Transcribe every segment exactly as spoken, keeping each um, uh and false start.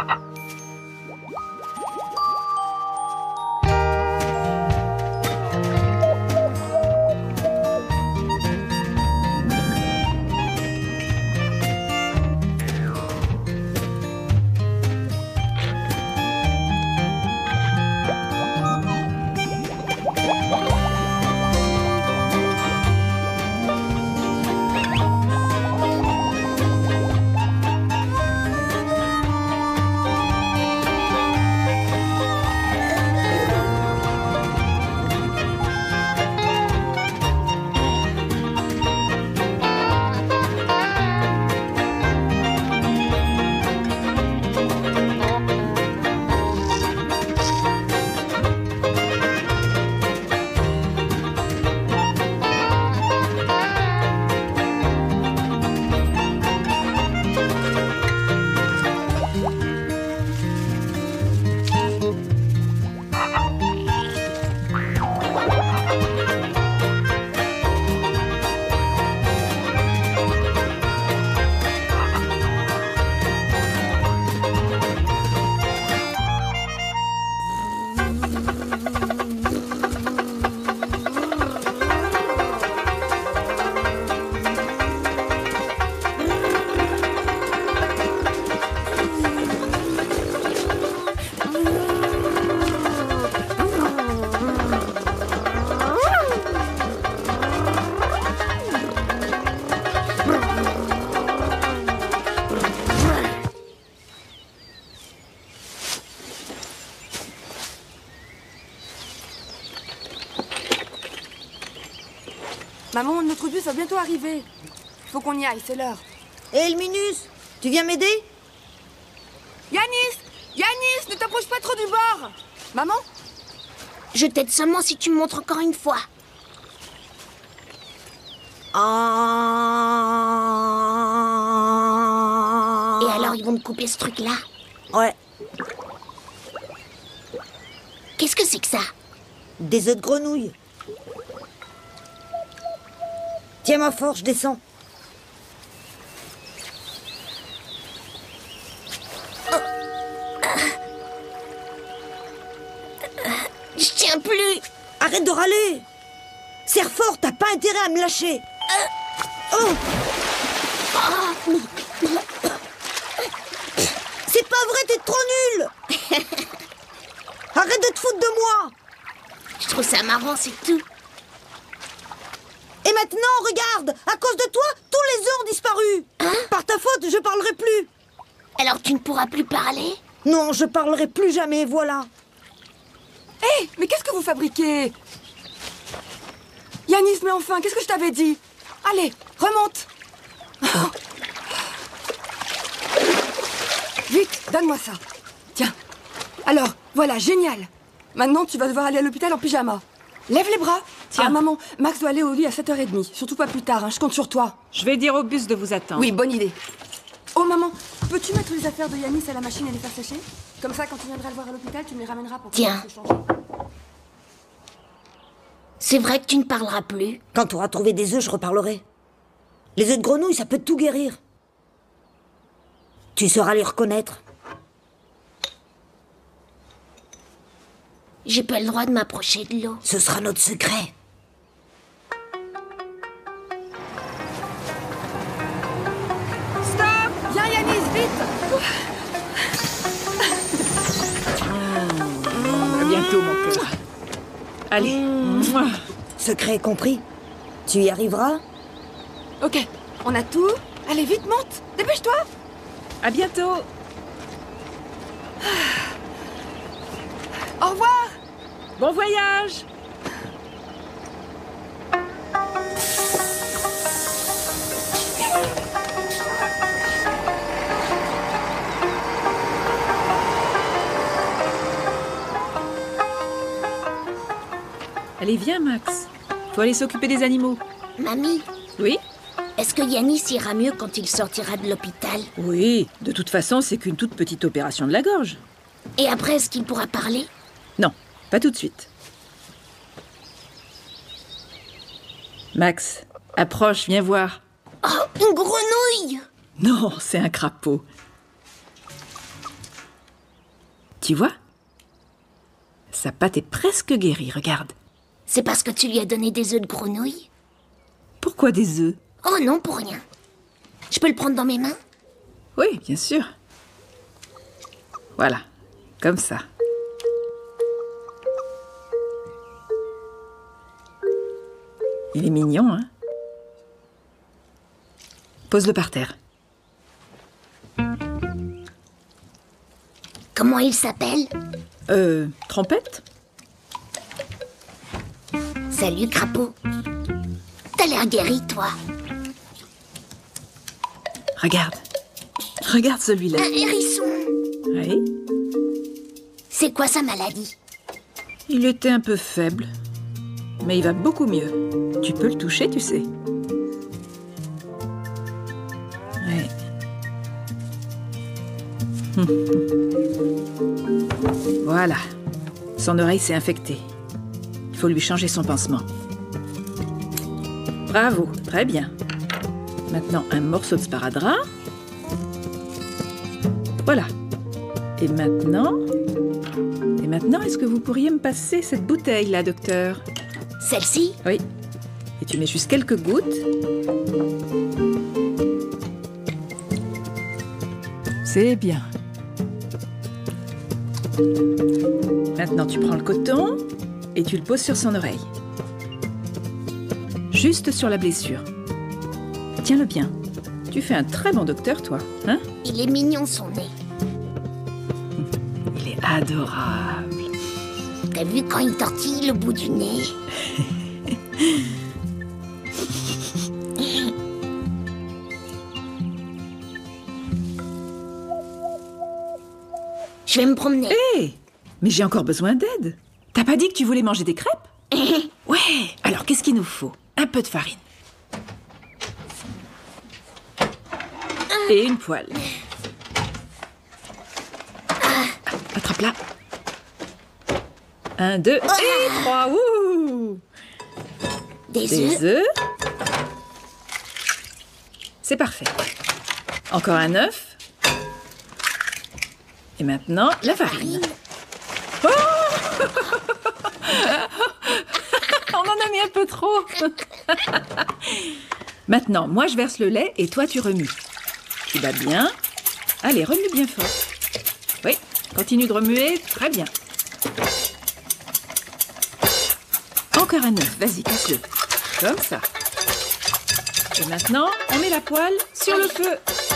Maman, notre bus va bientôt arriver. Faut qu'on y aille, c'est l'heure. Hé, Elminus, tu viens m'aider? Yanis! Yanis, ne t'approche pas trop du bord! Maman? Je t'aide seulement si tu me montres encore une fois. Ah... Et alors, ils vont te couper ce truc-là? Ouais. Qu'est-ce que c'est que ça? Des œufs de grenouille. Tiens ma force, je descends. Oh. Je tiens plus. Arrête de râler. Serre fort, t'as pas intérêt à me lâcher. Oh. C'est pas vrai, t'es trop nul. Arrête de te foutre de moi. Je trouve ça marrant, c'est tout. Et maintenant, regarde, à cause de toi, tous les œufs ont disparu. Hein? Par ta faute, je parlerai plus. Alors tu ne pourras plus parler? Non, je parlerai plus jamais, voilà. Hé, hey, mais qu'est-ce que vous fabriquez? Yanis, mais enfin, qu'est-ce que je t'avais dit? Allez, remonte. Oh. Vite, donne-moi ça. Tiens. Alors, voilà, génial. Maintenant, tu vas devoir aller à l'hôpital en pyjama. Lève les bras. Tiens. Ah, maman, Max doit aller au lit à sept heures trente. Surtout pas plus tard, hein, je compte sur toi. Je vais dire au bus de vous attendre. Oui, bonne idée. Oh, maman, peux-tu mettre les affaires de Yanis à la machine et les faire sécher? Comme ça, quand tu viendras le voir à l'hôpital, tu me les ramèneras pour Tiens. se changer. C'est vrai que tu ne parleras plus? Quand tu auras trouvé des œufs, je reparlerai. Les œufs de grenouille, ça peut tout guérir. Tu sauras les reconnaître. J'ai pas le droit de m'approcher de l'eau. Ce sera notre secret. Stop! Viens, Yanis, vite! À bientôt, mon cœur. Allez. Mmh. Secret compris. Tu y arriveras? Ok, on a tout. Allez, vite, monte! Dépêche-toi! À bientôt. Au revoir! Bon voyage! Allez, viens, Max. Faut aller s'occuper des animaux. Mamie, Oui? est-ce que Yanis ira mieux quand il sortira de l'hôpital? Oui. De toute façon, c'est qu'une toute petite opération de la gorge. Et après, est-ce qu'il pourra parler? Non, pas tout de suite. Max, approche, viens voir. Oh, une grenouille! Non, c'est un crapaud. Tu vois? Sa patte est presque guérie, regarde. C'est parce que tu lui as donné des œufs de grenouille? Pourquoi des œufs? Oh non, pour rien. Je peux le prendre dans mes mains? Oui, bien sûr. Voilà, comme ça. Il est mignon, hein? Pose-le par terre. Comment il s'appelle? Euh, Trompette? Salut, crapaud. T'as l'air guéri, toi. Regarde. Regarde celui-là. Un hérisson. Oui. C'est quoi sa maladie? Il était un peu faible. Mais il va beaucoup mieux. Tu peux le toucher, tu sais. Oui. Voilà. Son oreille s'est infectée. Il faut lui changer son pansement. Bravo, très bien. Maintenant, un morceau de sparadrap. Voilà. Et maintenant... Et maintenant, est-ce que vous pourriez me passer cette bouteille-là, docteur? Celle-ci? Oui. Et tu mets juste quelques gouttes. C'est bien. Maintenant, tu prends le coton et tu le poses sur son oreille. Juste sur la blessure. Tiens-le bien. Tu fais un très bon docteur, toi, hein? Il est mignon, son nez. Il est adorable. T'as vu quand il tortille le bout du nez? Je vais me promener. Hé hey, mais j'ai encore besoin d'aide. T'as pas dit que tu voulais manger des crêpes? Ouais. Alors, qu'est-ce qu'il nous faut? Un peu de farine. Et une poêle. Attrape-la. Un, deux et trois. Ouh! Des, Des œufs. œufs. C'est parfait. Encore un œuf. Et maintenant, la farine. Oh on en a mis un peu trop. Maintenant, moi je verse le lait et toi tu remues. Tu bats bien. Allez, remue bien fort. Oui, continue de remuer. Très bien. Encore un œuf. Vas-y, casse-le. Comme ça. Et maintenant, on met la poêle sur le feu.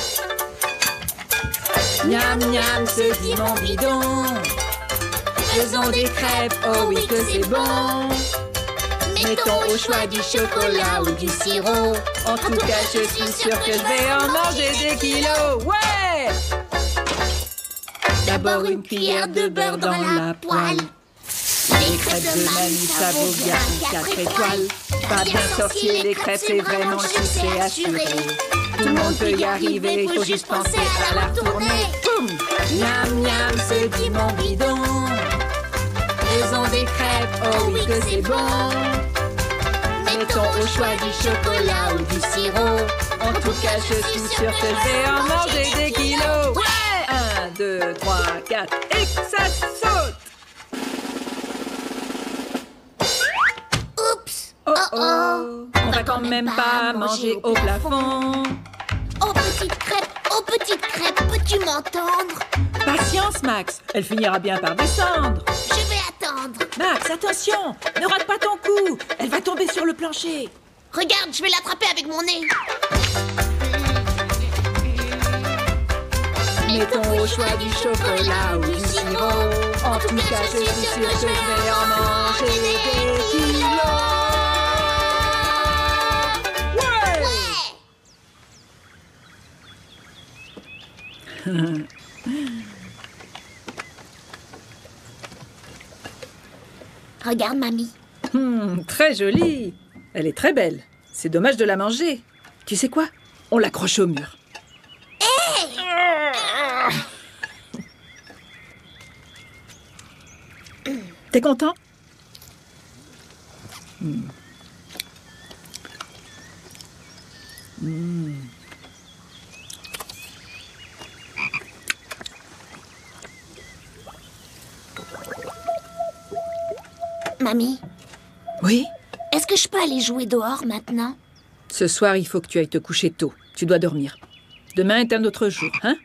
Miam miam, se dit mon bidon. Faisons des crêpes, oh oui que c'est bon. Mettons au choix du chocolat ou du sirop. En tout cas, je suis sûre que je vais en manger des kilos. Ouais! D'abord une cuillère de beurre dans la poêle. Les crêpes de mamie, ça vaut bien quatre étoiles. Pas bien sorcier, les crêpes, c'est vraiment le succès assuré. Tout le monde peut y arriver, il faut juste penser à la tourner. Boum! Miam miam, se dit mon bidon. Faisons des crêpes, oh oui que c'est bon. Mettons au choix du chocolat ou du sirop. En tout cas, je suis sûre que je vais en manger des kilos. Ouais! Un, deux, trois, quatre, et que ça saute! Oups! Oh oh! On va quand même pas manger au plafond. Oh petite crêpe, oh petite crêpe, peux-tu m'entendre? Patience, Max. Elle finira bien par descendre. Je vais attendre. Max, attention! Ne rate pas ton coup! Elle va tomber sur le plancher. Regarde, je vais l'attraper avec mon nez. Mettons au choix du chocolat ou du sirop. En tout cas, je suis sûre que je vais en manger des kilos. Ouais! Regarde, mamie. Hum, très jolie. Elle est très belle. C'est dommage de la manger. Tu sais quoi? On l'accroche au mur. T'es content? Mmh. Mmh. Mamie, Oui? est-ce que je peux aller jouer dehors maintenant? Ce soir, il faut que tu ailles te coucher tôt. Tu dois dormir. Demain est un autre jour, hein?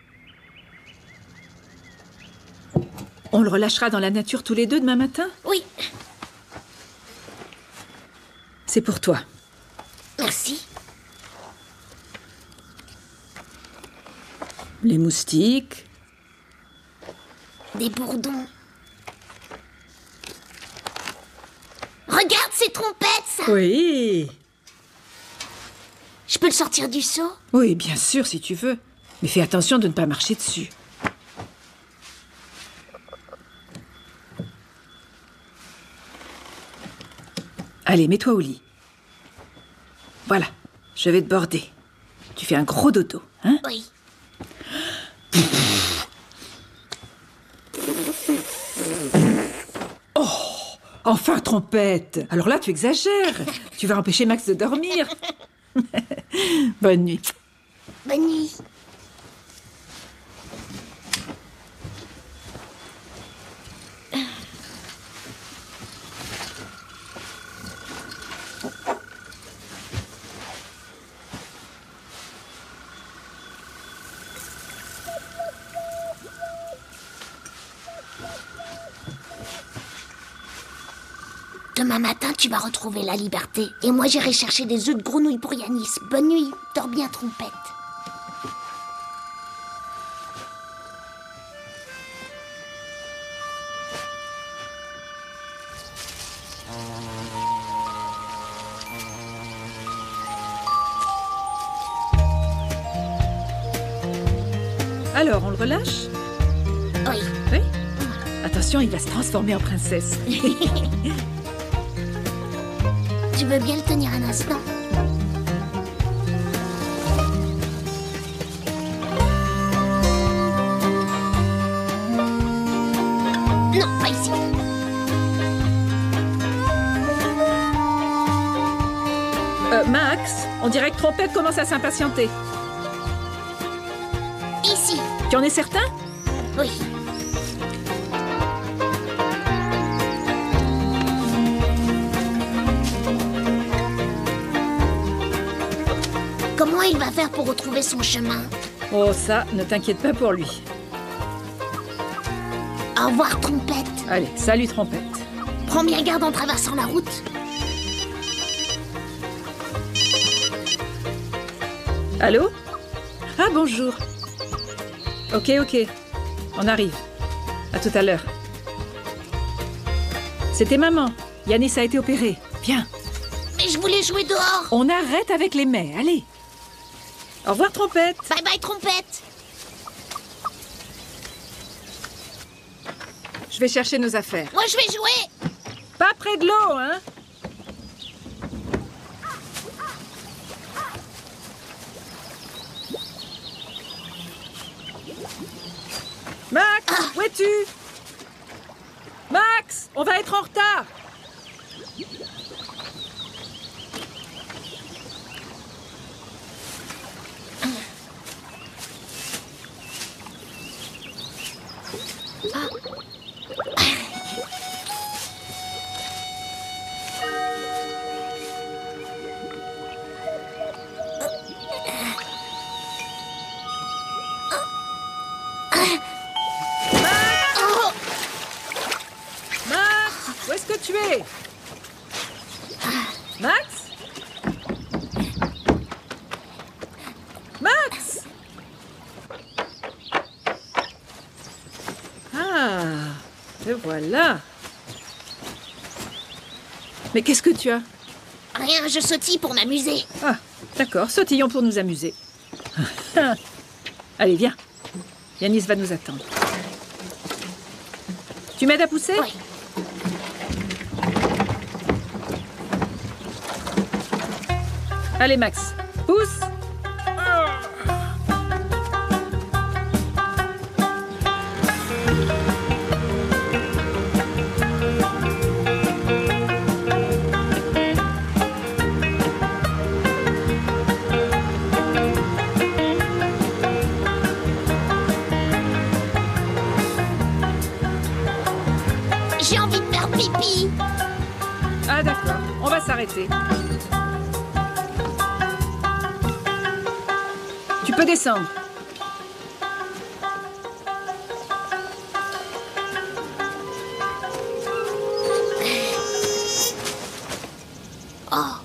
On le relâchera dans la nature tous les deux demain matin? Oui, C'est pour toi. merci. Les moustiques. Des bourdons. Regarde ces trompettes, ça! Oui. Je peux le sortir du seau? Oui, bien sûr, si tu veux. Mais fais attention de ne pas marcher dessus. Allez, mets-toi au lit. Voilà, je vais te border. Tu fais un gros dodo, hein? Oui. Enfin, trompette! Alors là, tu exagères. Tu vas empêcher Max de dormir. Bonne nuit. Bonne nuit. Demain matin, tu vas retrouver la liberté. Et moi, j'irai chercher des œufs de grenouille pour Yanis. Bonne nuit. Dors bien, trompette. Alors, on le relâche? Oui. Oui? Attention, il va se transformer en princesse. Tu veux bien le tenir un instant? Non, pas ici. Euh, Max, on dirait que Trompette commence à s'impatienter. Ici. Tu en es certain? Oui. Comment il va faire pour retrouver son chemin? Oh, ça, ne t'inquiète pas pour lui. Au revoir, trompette. Allez, salut, Trompette. Prends bien garde en traversant la route. Allô? Ah, bonjour. Ok, ok. On arrive. À tout à l'heure. C'était maman. Yanis a été opéré. Viens. Mais je voulais jouer dehors. On arrête avec les mets. Allez. Au revoir, Trompette. Bye bye, trompette. Je vais chercher nos affaires. Moi, je vais jouer. Pas près de l'eau, hein? Max, où es-tu? Max, on va être en retard. Où est-ce que tu es? Max? Max? Ah, te voilà. Mais qu'est-ce que tu as? Rien, je sautille pour m'amuser. Ah, d'accord, sautillons pour nous amuser. Allez, viens. Yanis va nous attendre. Tu m'aides à pousser? Oui. Allez, Max, pousse. J'ai envie de faire pipi. arrêter. Tu peux descendre. Oh.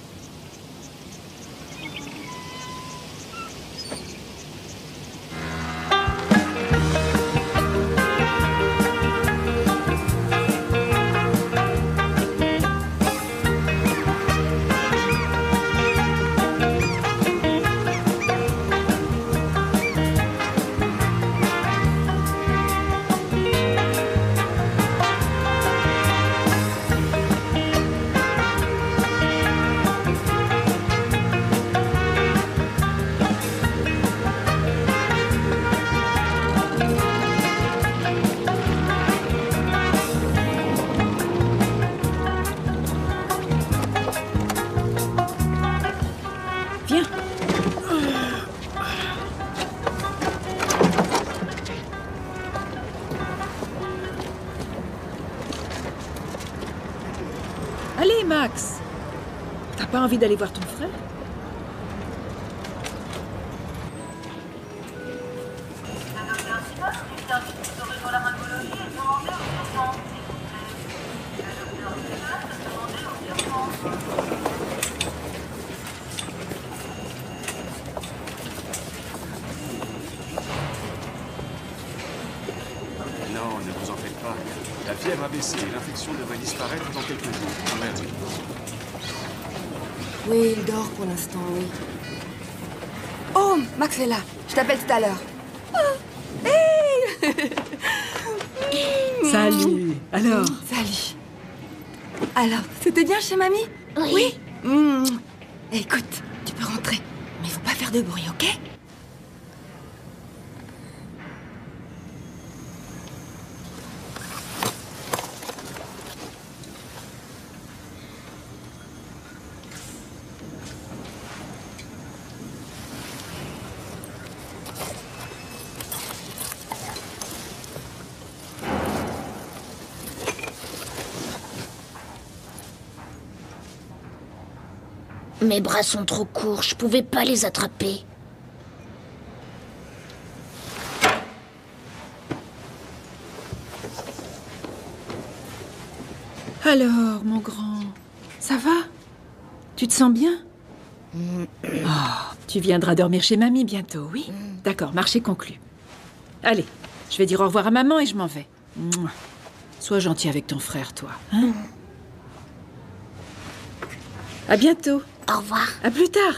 Viens. Allez, Max. T'as pas envie d'aller voir ton frère? Non, ne vous en faites pas. La fièvre a baissé et l'infection devrait disparaître dans quelques jours. Merci. Oui, il dort pour l'instant, oui. Oh, Max est là. Je t'appelle tout à l'heure. Oh, hey. Salut. Alors? Salut. Alors, c'était bien chez mamie? Oui. Mmh. Écoute, tu peux rentrer. Mais faut pas faire de bruit, ok? Mes bras sont trop courts, je pouvais pas les attraper. Alors, mon grand, ça va? Tu te sens bien? Oh, tu viendras dormir chez mamie bientôt, oui? D'accord, marché conclu. Allez, je vais dire au revoir à maman et je m'en vais. Mouah. Sois gentil avec ton frère, toi. Hein? À bientôt. Au revoir. À plus tard.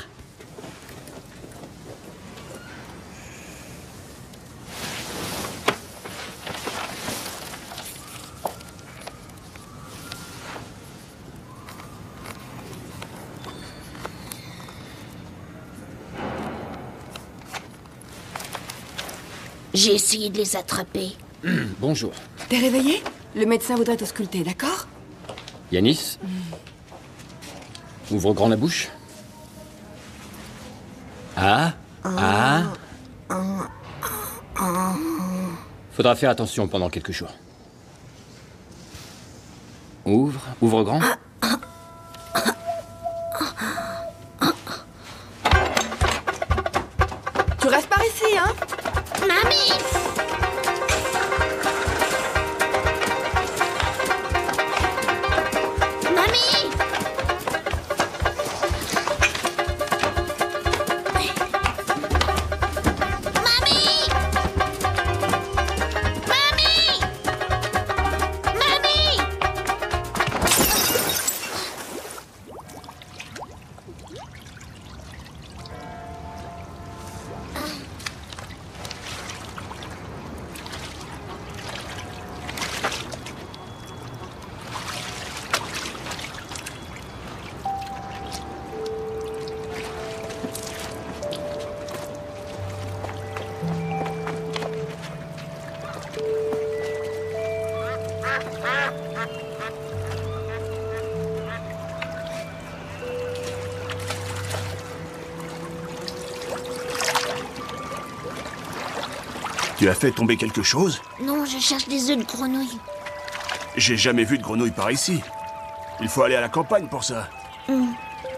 J'ai essayé de les attraper. Bonjour. T'es réveillé? Le médecin voudrait t'ausculter, d'accord? Yanis Ouvre grand la bouche. Ah Ah Faudra faire attention pendant quelques jours. Ouvre, ouvre grand. Tu restes par ici, hein? Mamie! Mamie! Mamie! Mamie! Mamie! Tu as fait tomber quelque chose? Non, je cherche des œufs de grenouille. J'ai jamais vu de grenouille par ici. Il faut aller à la campagne pour ça. Mm.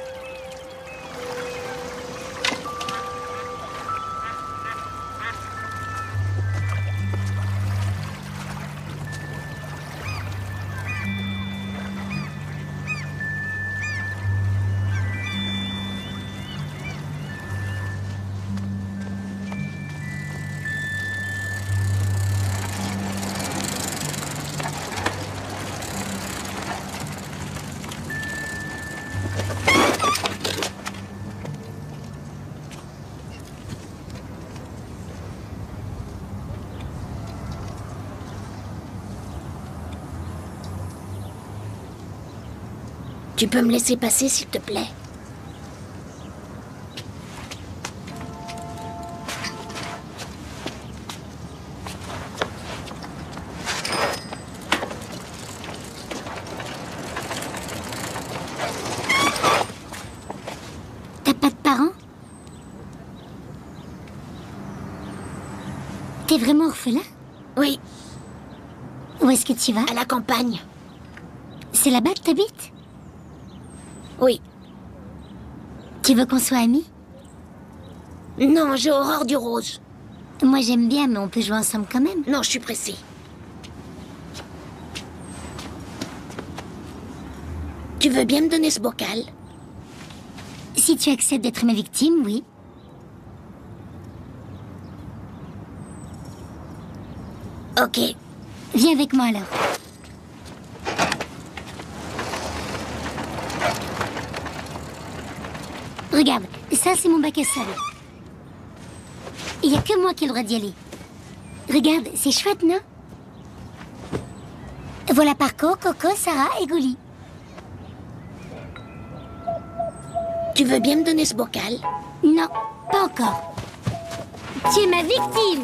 Tu peux me laisser passer, s'il te plaît? T'as pas de parents? T'es vraiment orphelin? Oui. Où est-ce que tu vas? À la campagne. C'est là-bas que t'habites? Oui. Tu veux qu'on soit amis? Non, j'ai horreur du rose. Moi j'aime bien, mais on peut jouer ensemble quand même. Non, je suis pressée. Tu veux bien me donner ce bocal? Si tu acceptes d'être ma victime, oui. Ok. Viens avec moi alors. Regarde, ça c'est mon bac à sable. Il n'y a que moi qui ai le droit d'y aller. Regarde, c'est chouette, non? Voilà Parco, Coco, Sarah et Goli. Tu veux bien me donner ce bocal? Non, pas encore. Tu es ma victime.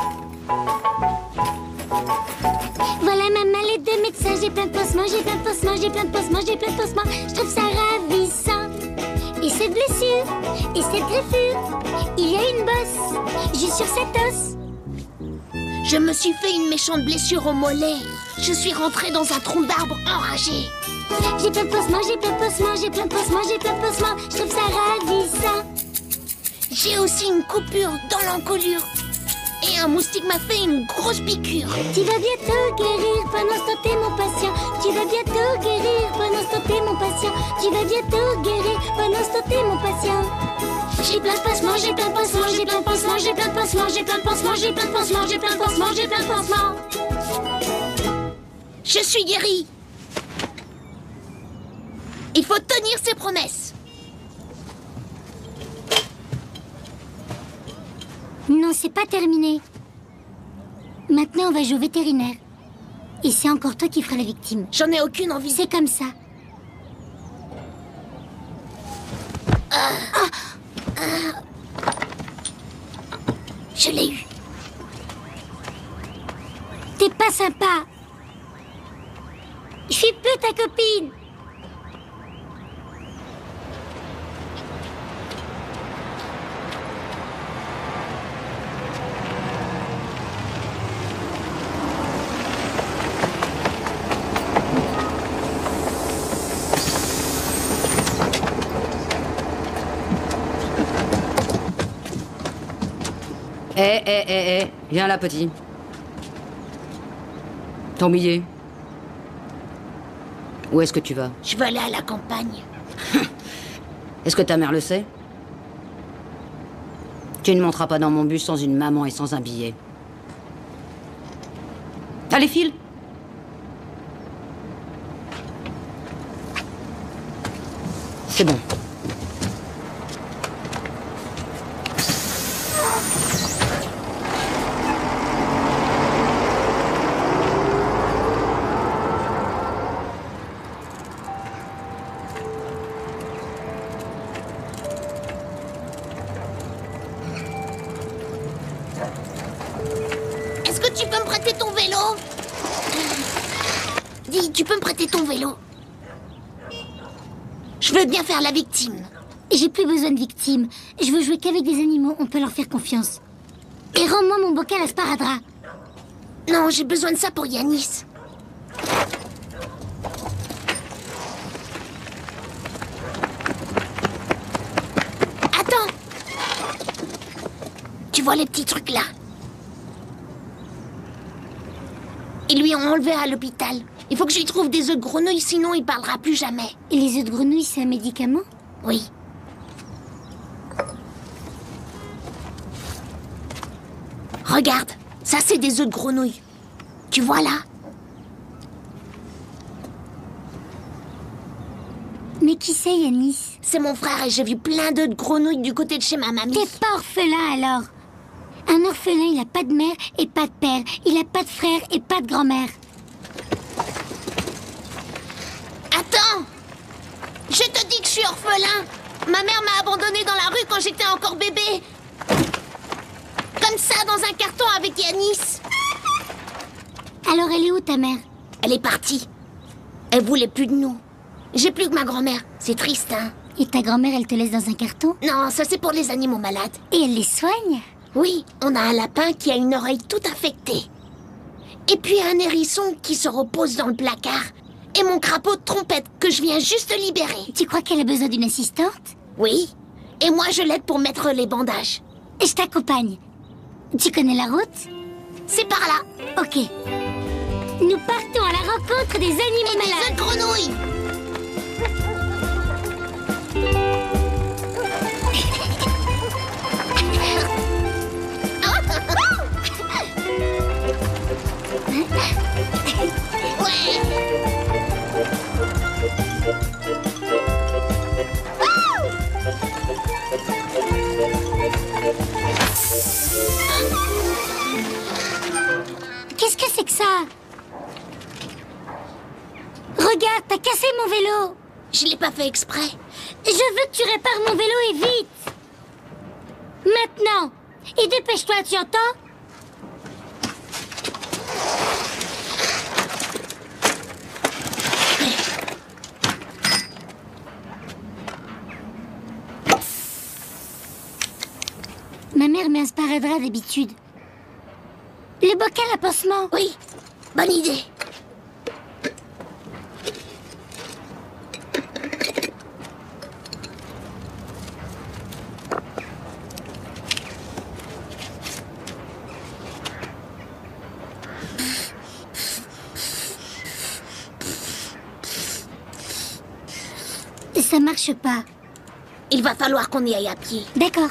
Voilà ma mallette de médecin. J'ai plein de pansements, j'ai plein de pansements, j'ai plein de pansements, j'ai plein de pansements. Je trouve ça ravissant. Et cette blessure, et cette greffure, il y a une bosse, juste sur cet os. Je me suis fait une méchante blessure au mollet. Je suis rentrée dans un tronc d'arbre enragé. J'ai plein de pansements, j'ai plein de pansements, j'ai plein de pansements, j'ai plein de pansements. Je trouve ça ravissant. J'ai aussi une coupure dans l'encolure. Et un moustique m'a fait une grosse piqûre. Tu vas bientôt guérir pendant ce temps t'es mon patient. Tu vas bientôt guérir pendant ce temps t'es mon patient. Tu vas bientôt guérir pendant ce temps t'es mon patient. J'ai plein de pansements, j'ai plein de pansements, j'ai plein de pansements, j'ai plein de pansements, j'ai plein de pansements, j'ai plein de pansements, j'ai plein de pansements, j'ai plein de pansements. Je suis guérie. Il faut tenir ses promesses. Non, c'est pas terminé. Maintenant, on va jouer au vétérinaire. Et c'est encore toi qui feras la victime. J'en ai aucune envie. C'est comme ça. Ah. Ah. Ah. Je l'ai eu. T'es pas sympa. Je suis plus ta copine. Eh, eh, eh, eh, viens là, petit. Ton billet. Où est-ce que tu vas? Je veux aller à la campagne. Est-ce que ta mère le sait? Tu ne monteras pas dans mon bus sans une maman et sans un billet. Allez, file. C'est bon. Est-ce que tu peux me prêter ton vélo? Dis, tu peux me prêter ton vélo? Je veux bien faire la victime. J'ai plus besoin de victime. Je veux jouer qu'avec des animaux, on peut leur faire confiance. Et rends-moi mon bocal à sparadrap. Non, j'ai besoin de ça pour Yanis. Tu vois les petits trucs là? Ils lui ont enlevé à l'hôpital. Il faut que je lui trouve des œufs de grenouille, sinon il parlera plus jamais. Et les œufs de grenouille, c'est un médicament? Oui. Regarde, ça c'est des œufs de grenouille. Tu vois là? Mais qui c'est, Yanis? C'est mon frère et j'ai vu plein d'œufs de grenouille du côté de chez ma mamie. T'es pas orphelin alors? Un orphelin, il a pas de mère et pas de père. Il a pas de frère et pas de grand-mère. Attends! Je te dis que je suis orphelin. Ma mère m'a abandonné dans la rue quand j'étais encore bébé. Comme ça, dans un carton avec Yanis. Alors elle est où, ta mère? Elle est partie. Elle voulait plus de nous. J'ai plus que ma grand-mère. C'est triste, hein? Et ta grand-mère, elle te laisse dans un carton? Non, ça c'est pour les animaux malades. Et elle les soigne? Oui, on a un lapin qui a une oreille toute infectée. Et puis un hérisson qui se repose dans le placard. Et mon crapaud de trompette que je viens juste libérer. Tu crois qu'elle a besoin d'une assistante? Oui. Et moi, je l'aide pour mettre les bandages. Je t'accompagne. Tu connais la route? C'est par là. Ok. Nous partons à la rencontre des animaux Et des malades. œufs de grenouille. Qu'est-ce que c'est que ça? Regarde, t'as cassé mon vélo. Je l'ai pas fait exprès. Je veux que tu répares mon vélo et vite. Maintenant. Et dépêche-toi, tu entends? Ma mère met un sparadrap d'habitude. Le bocal à pansement. Oui, bonne idée. Ça marche pas. Il va falloir qu'on y aille à pied. D'accord.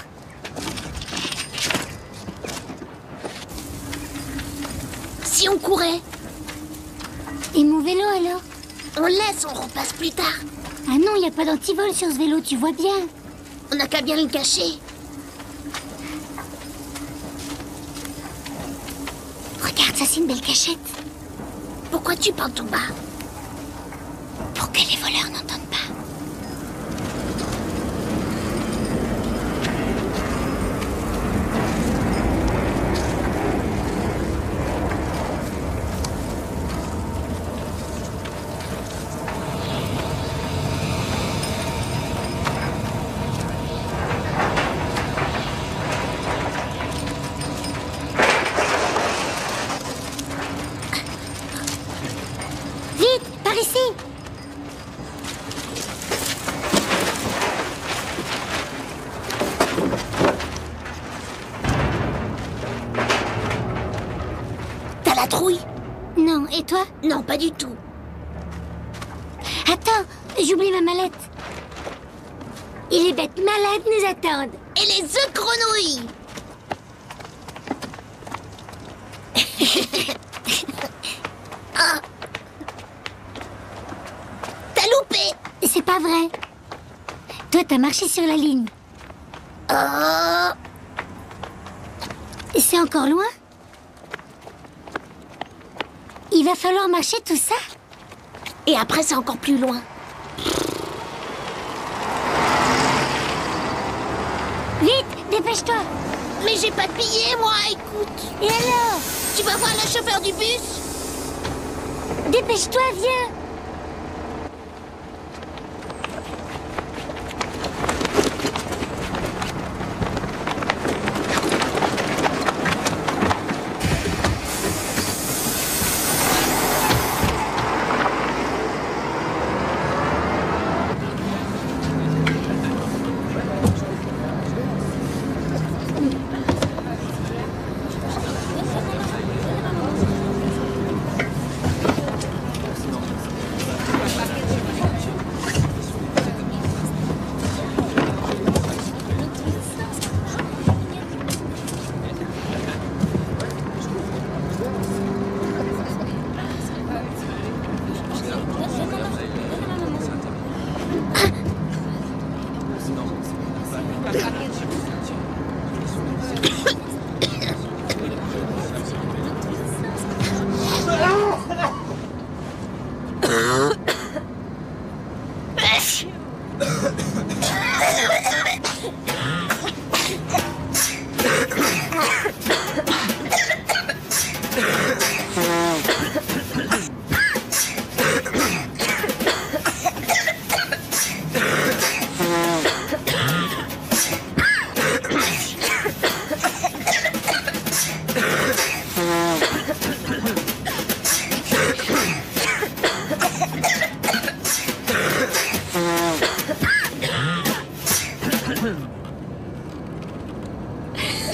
Si on courait, Et mon vélo alors? on laisse, on repasse plus tard. Ah non, il n'y a pas d'antivol sur ce vélo, tu vois bien. On n'a qu'à bien le cacher. Regarde, ça c'est une belle cachette. Pourquoi tu parles tout bas? Pour que les voleurs n'entendent pas. Vite, par ici. T'as la trouille? Non, et toi? Non, pas du tout. Attends, j'oublie ma mallette. Et les bêtes malades nous attendent. Et les œufs de grenouille? Ah. T'as loupé? C'est pas vrai. Toi, t'as marché sur la ligne. Oh. C'est encore loin? Il va falloir marcher tout ça? Et après, c'est encore plus loin. Vite, dépêche-toi. Mais j'ai pas de billet, moi, écoute. Et alors? Tu vas voir le chauffeur du bus? Dépêche-toi, viens.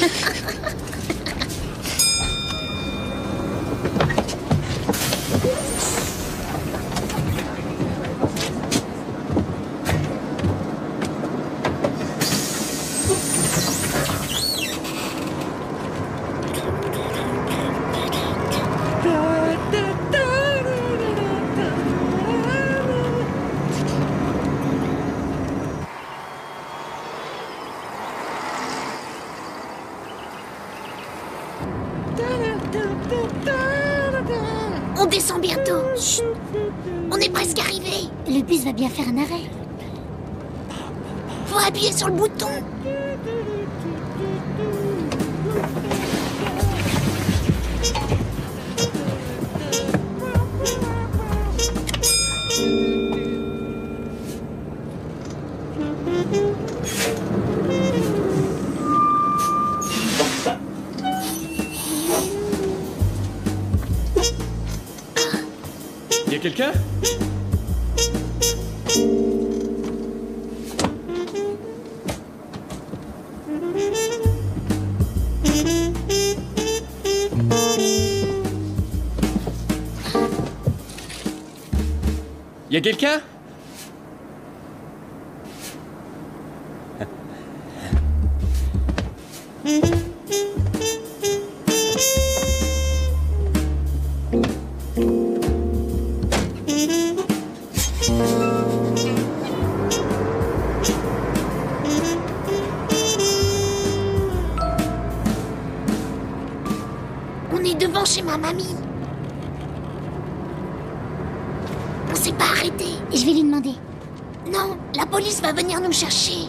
On descend bientôt. Chut. On est presque arrivé. Le bus va bien faire un arrêt. Faut appuyer sur le bouton. Y a quelqu'un? Y a quelqu'un? On est devant chez ma mamie. On s'est pas arrêté. Je vais lui demander. Non, la police va venir nous chercher.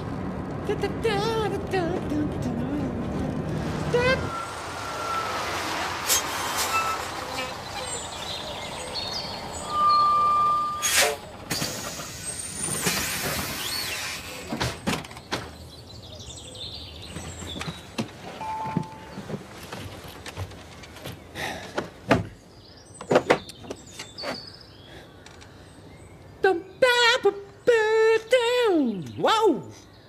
Wow!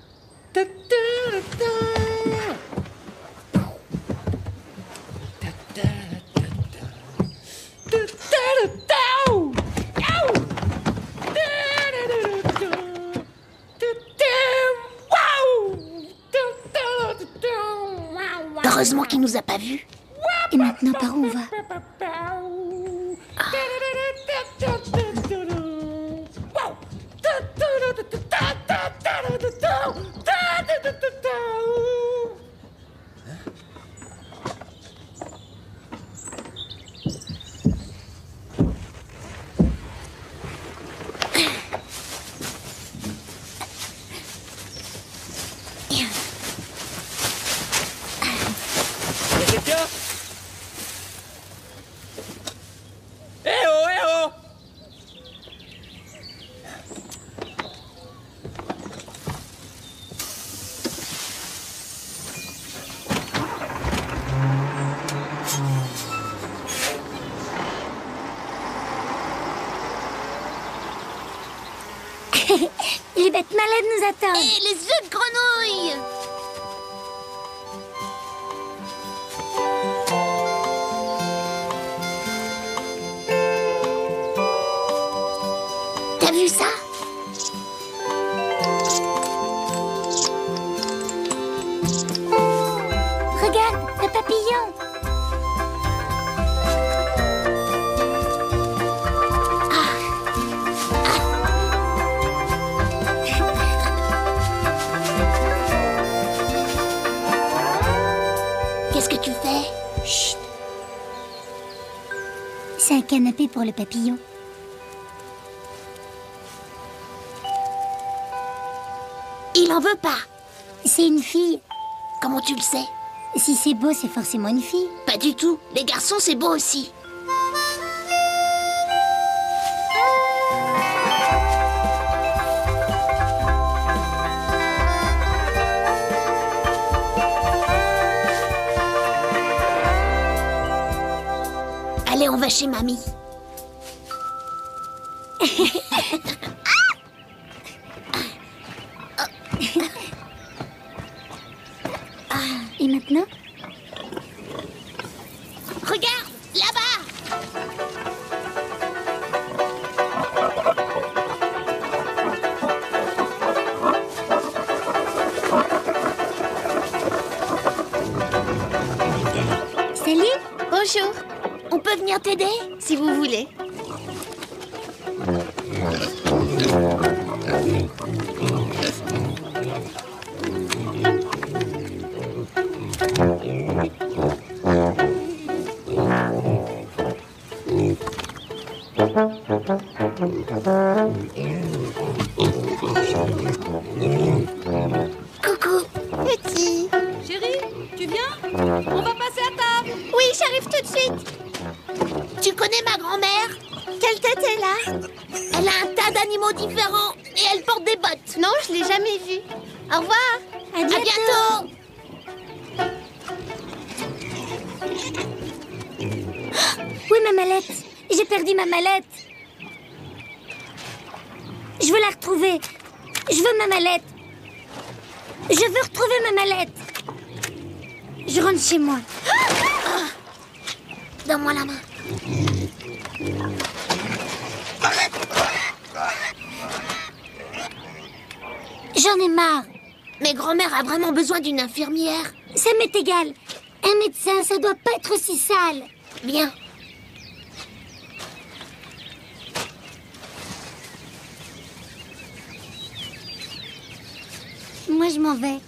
Heureusement qu'il nous a pas vus. Et maintenant, par où on va? Y a quelqu'un? Eh oh, eh oh! Les bêtes malades nous attendent. Et les œufs de grenouille! T'as vu ça? Regarde, le papillon. Qu'est-ce que tu fais? Chut. C'est un canapé pour le papillon. Il en veut pas. C'est une fille. Comment tu le sais? Si c'est beau, c'est forcément une fille. Pas du tout. Les garçons, c'est beau aussi. Allez, on va chez mamie. Et maintenant? Regarde, là-bas. Salut. Bonjour. On peut venir t'aider, si vous voulez. Coucou. Petit. Chérie, tu viens? On va passer à table. Oui, j'arrive tout de suite. Tu connais ma grand-mère? Quelle tête elle a? Elle a un tas d'animaux différents et elle porte des bottes. Non, je l'ai jamais vue. Au revoir. À bientôt. À bientôt. Oui, ma mallette. J'ai perdu ma mallette. Je veux la retrouver. Je veux ma mallette. Je veux retrouver ma mallette. Je rentre chez moi. Donne-moi la main. J'en ai marre. Mais grand-mère a vraiment besoin d'une infirmière. Ça m'est égal. Un médecin, ça doit pas être aussi sale. Bien. Moi, je m'en vais.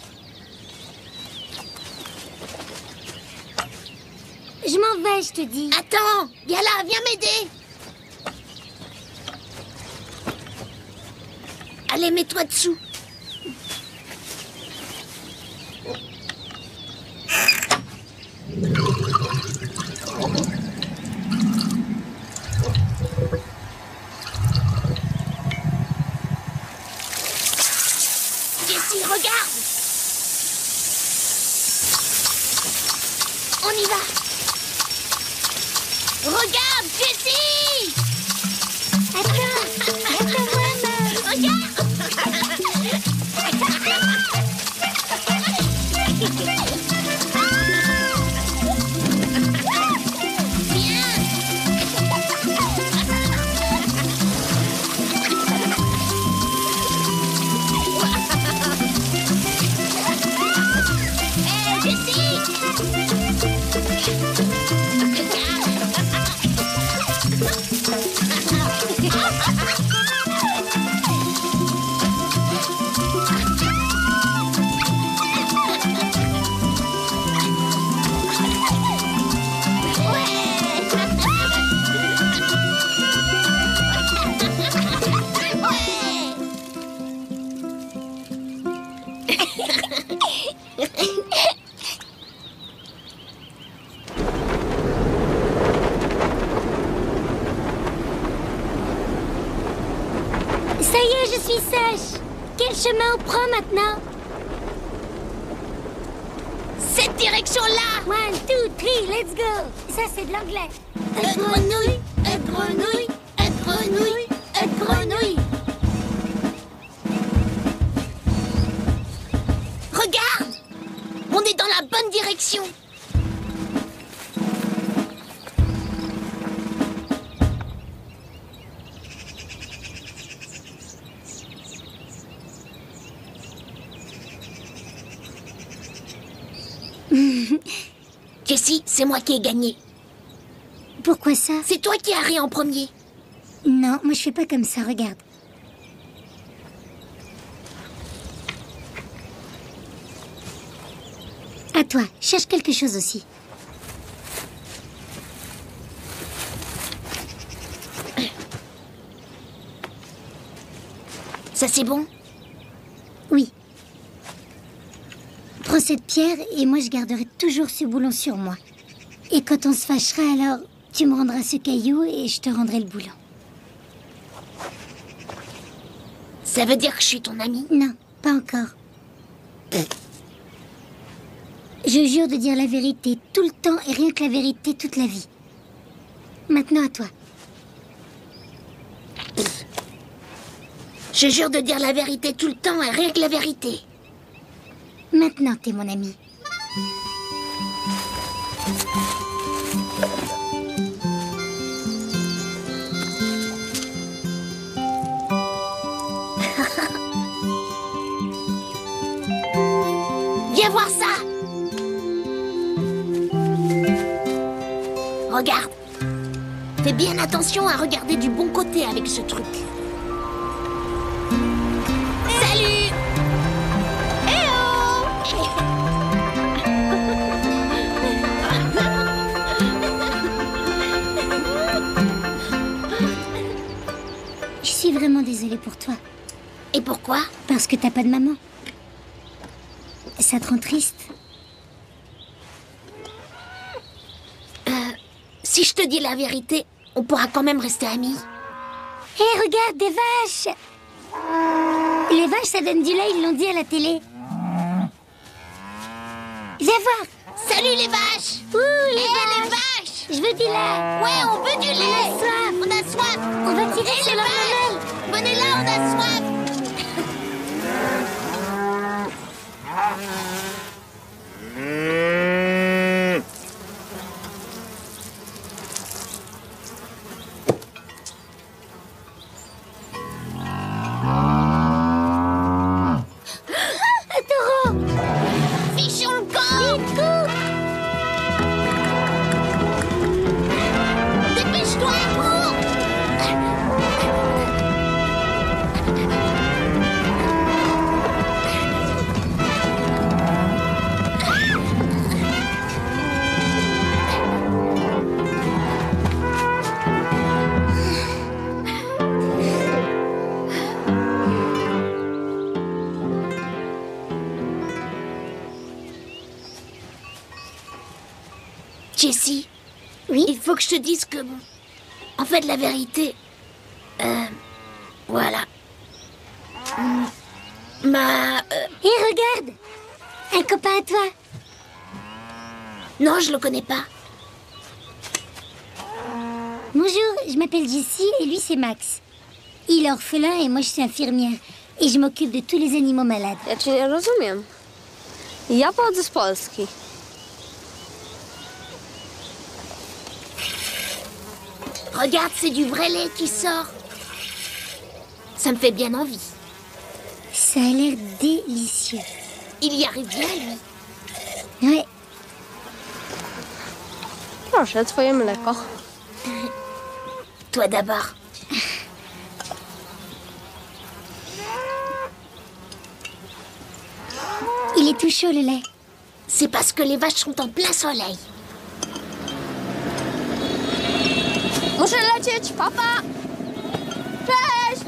Je m'en vais, je te dis. Attends, Gala, viens m'aider. Allez, mets-toi dessous. Jessie, regarde. On y va. Regarde, Jessie. Attends, attends-moi, maman. Regarde. Ça y est, je suis sèche. Quel chemin on prend maintenant? Cette direction-là. One, two, three, let's go. Ça, c'est de l'anglais. Une grenouille, une grenouille, une grenouille, une grenouille. Regarde, on est dans la bonne direction. Jessie, c'est moi qui ai gagné. Pourquoi ça? C'est toi qui as ri en premier. Non, moi je fais pas comme ça, regarde. À toi, cherche quelque chose aussi. Ça c'est bon? Oui. Prends cette pierre et moi je garderai toujours ce boulon sur moi. Et quand on se fâchera, alors tu me rendras ce caillou et je te rendrai le boulon. Ça veut dire que je suis ton amie? Non, pas encore. Je jure de dire la vérité tout le temps et rien que la vérité toute la vie. Maintenant à toi. Je jure de dire la vérité tout le temps et rien que la vérité. Maintenant t'es mon ami. Viens voir ça. Regarde. Fais bien attention à regarder du bon côté avec ce truc. Salut. Eh oh. Je suis vraiment désolée pour toi. Et pourquoi? Parce que t'as pas de maman. Ça te rend triste. Euh, si je te dis la vérité, on pourra quand même rester amis. Hé, hey, regarde, des vaches. Les vaches, ça donne du lait, ils l'ont dit à la télé. Viens voir. Salut les vaches. Ouh, les, hey, vaches. les vaches. Je veux du lait. Ouais, on veut du lait. On a soif. On a soif. On va tirer hey, sur les leur vaches. mamelle. Venez là, on a soif. Jessie, oui, il faut que je te dise que, en fait, la vérité, euh, voilà, ma... Euh... Hé, regarde, un copain à toi. Non, je le connais pas. Bonjour, je m'appelle Jessie et lui c'est Max. Il est orphelin et moi je suis infirmière. Et je m'occupe de tous les animaux malades. Ja cię nie rozumiem. Ja pochodzę z Polski. Regarde, c'est du vrai lait qui sort. Ça me fait bien envie. Ça a l'air délicieux. Il y arrive bien, lui. Ouais. Proszę, twoje mleko. Toi d'abord. Il est tout chaud, le lait. C'est parce que les vaches sont en plein soleil. Muszę lecieć, papa! Cześć!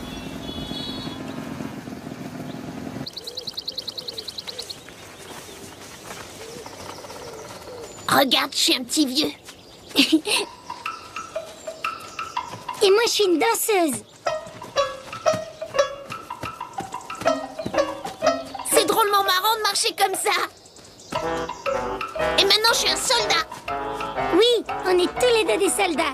Regarde, je suis un petit vieux. Et moi, je suis une danseuse. C'est drôlement marrant de marcher comme ça. Et maintenant, je suis un soldat. Oui, on est tous les deux des soldats.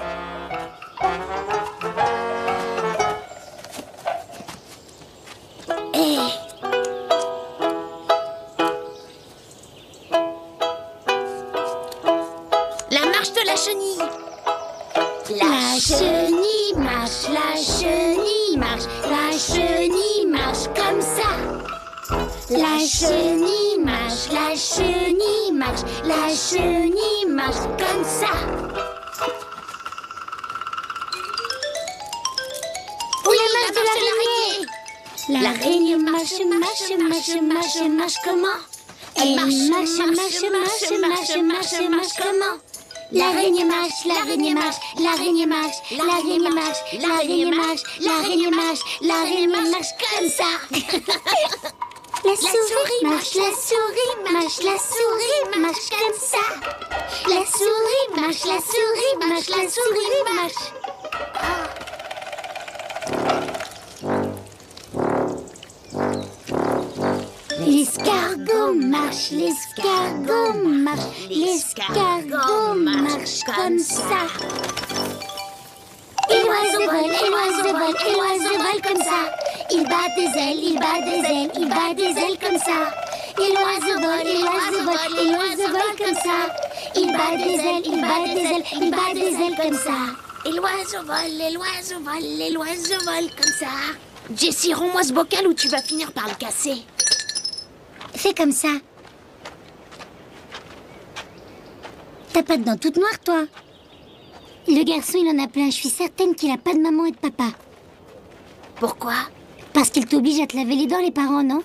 Hey. La marche de la chenille. La chenille marche, la chenille marche, la chenille marche comme ça. La chenille marche, la chenille marche, la chenille marche comme ça. Oui, la la marche de l'araignée. L'araignée marche, marche, marche, marche, marche comment? Elle marche, marche, marche, marche, marche, marche, marche comment? L'araignée marche, l'araignée marche, l'araignée marche, l'araignée marche, l'araignée marche, l'araignée marche, l'araignée marche comme ça. La souris marche, la souris marche, la souris marche comme ça. La souris marche, la souris marche, la souris marche. L'escargot marche, l'escargot marche, l'escargot marche comme ça. Et l'oiseau vole, et l'oiseau vole, et l'oiseau vole comme ça. Il bat des ailes, il bat des ailes, il bat des ailes comme ça. Et l'oiseau vole, et l'oiseau vole, et l'oiseau bat des ailes, il bat des ailes, il bat des ailes comme ça. Et l'oiseau vole, et l'oiseau vole, et l'oiseau vole comme ça. Jessie, rends-moi ce bocal ou tu vas finir par le casser. Fais comme ça. T'as pas de dents toutes noires, toi? Le garçon, il en a plein. Je suis certaine qu'il a pas de maman et de papa. Pourquoi? Parce qu'il t'oblige à te laver les dents, les parents, non?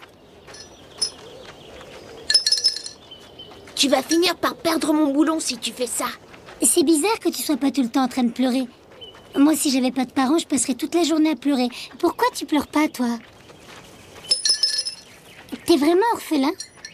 Tu vas finir par perdre mon boulon si tu fais ça. C'est bizarre que tu sois pas tout le temps en train de pleurer. Moi, si j'avais pas de parents, je passerais toute la journée à pleurer. Pourquoi tu pleures pas, toi? T'es vraiment orphelin?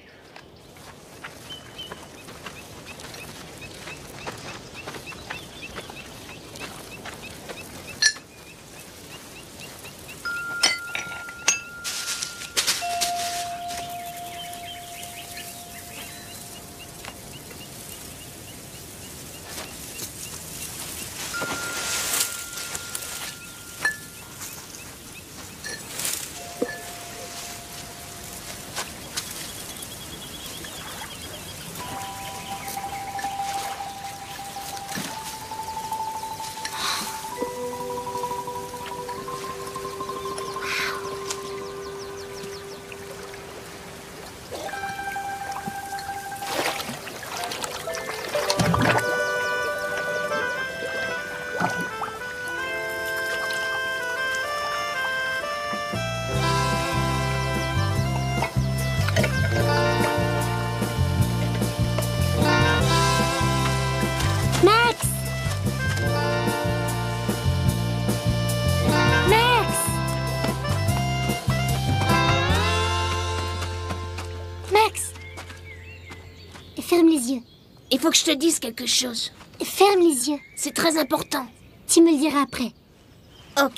Ferme les yeux. Il faut que je te dise quelque chose. Ferme les yeux. C'est très important. Tu me le diras après. Ok.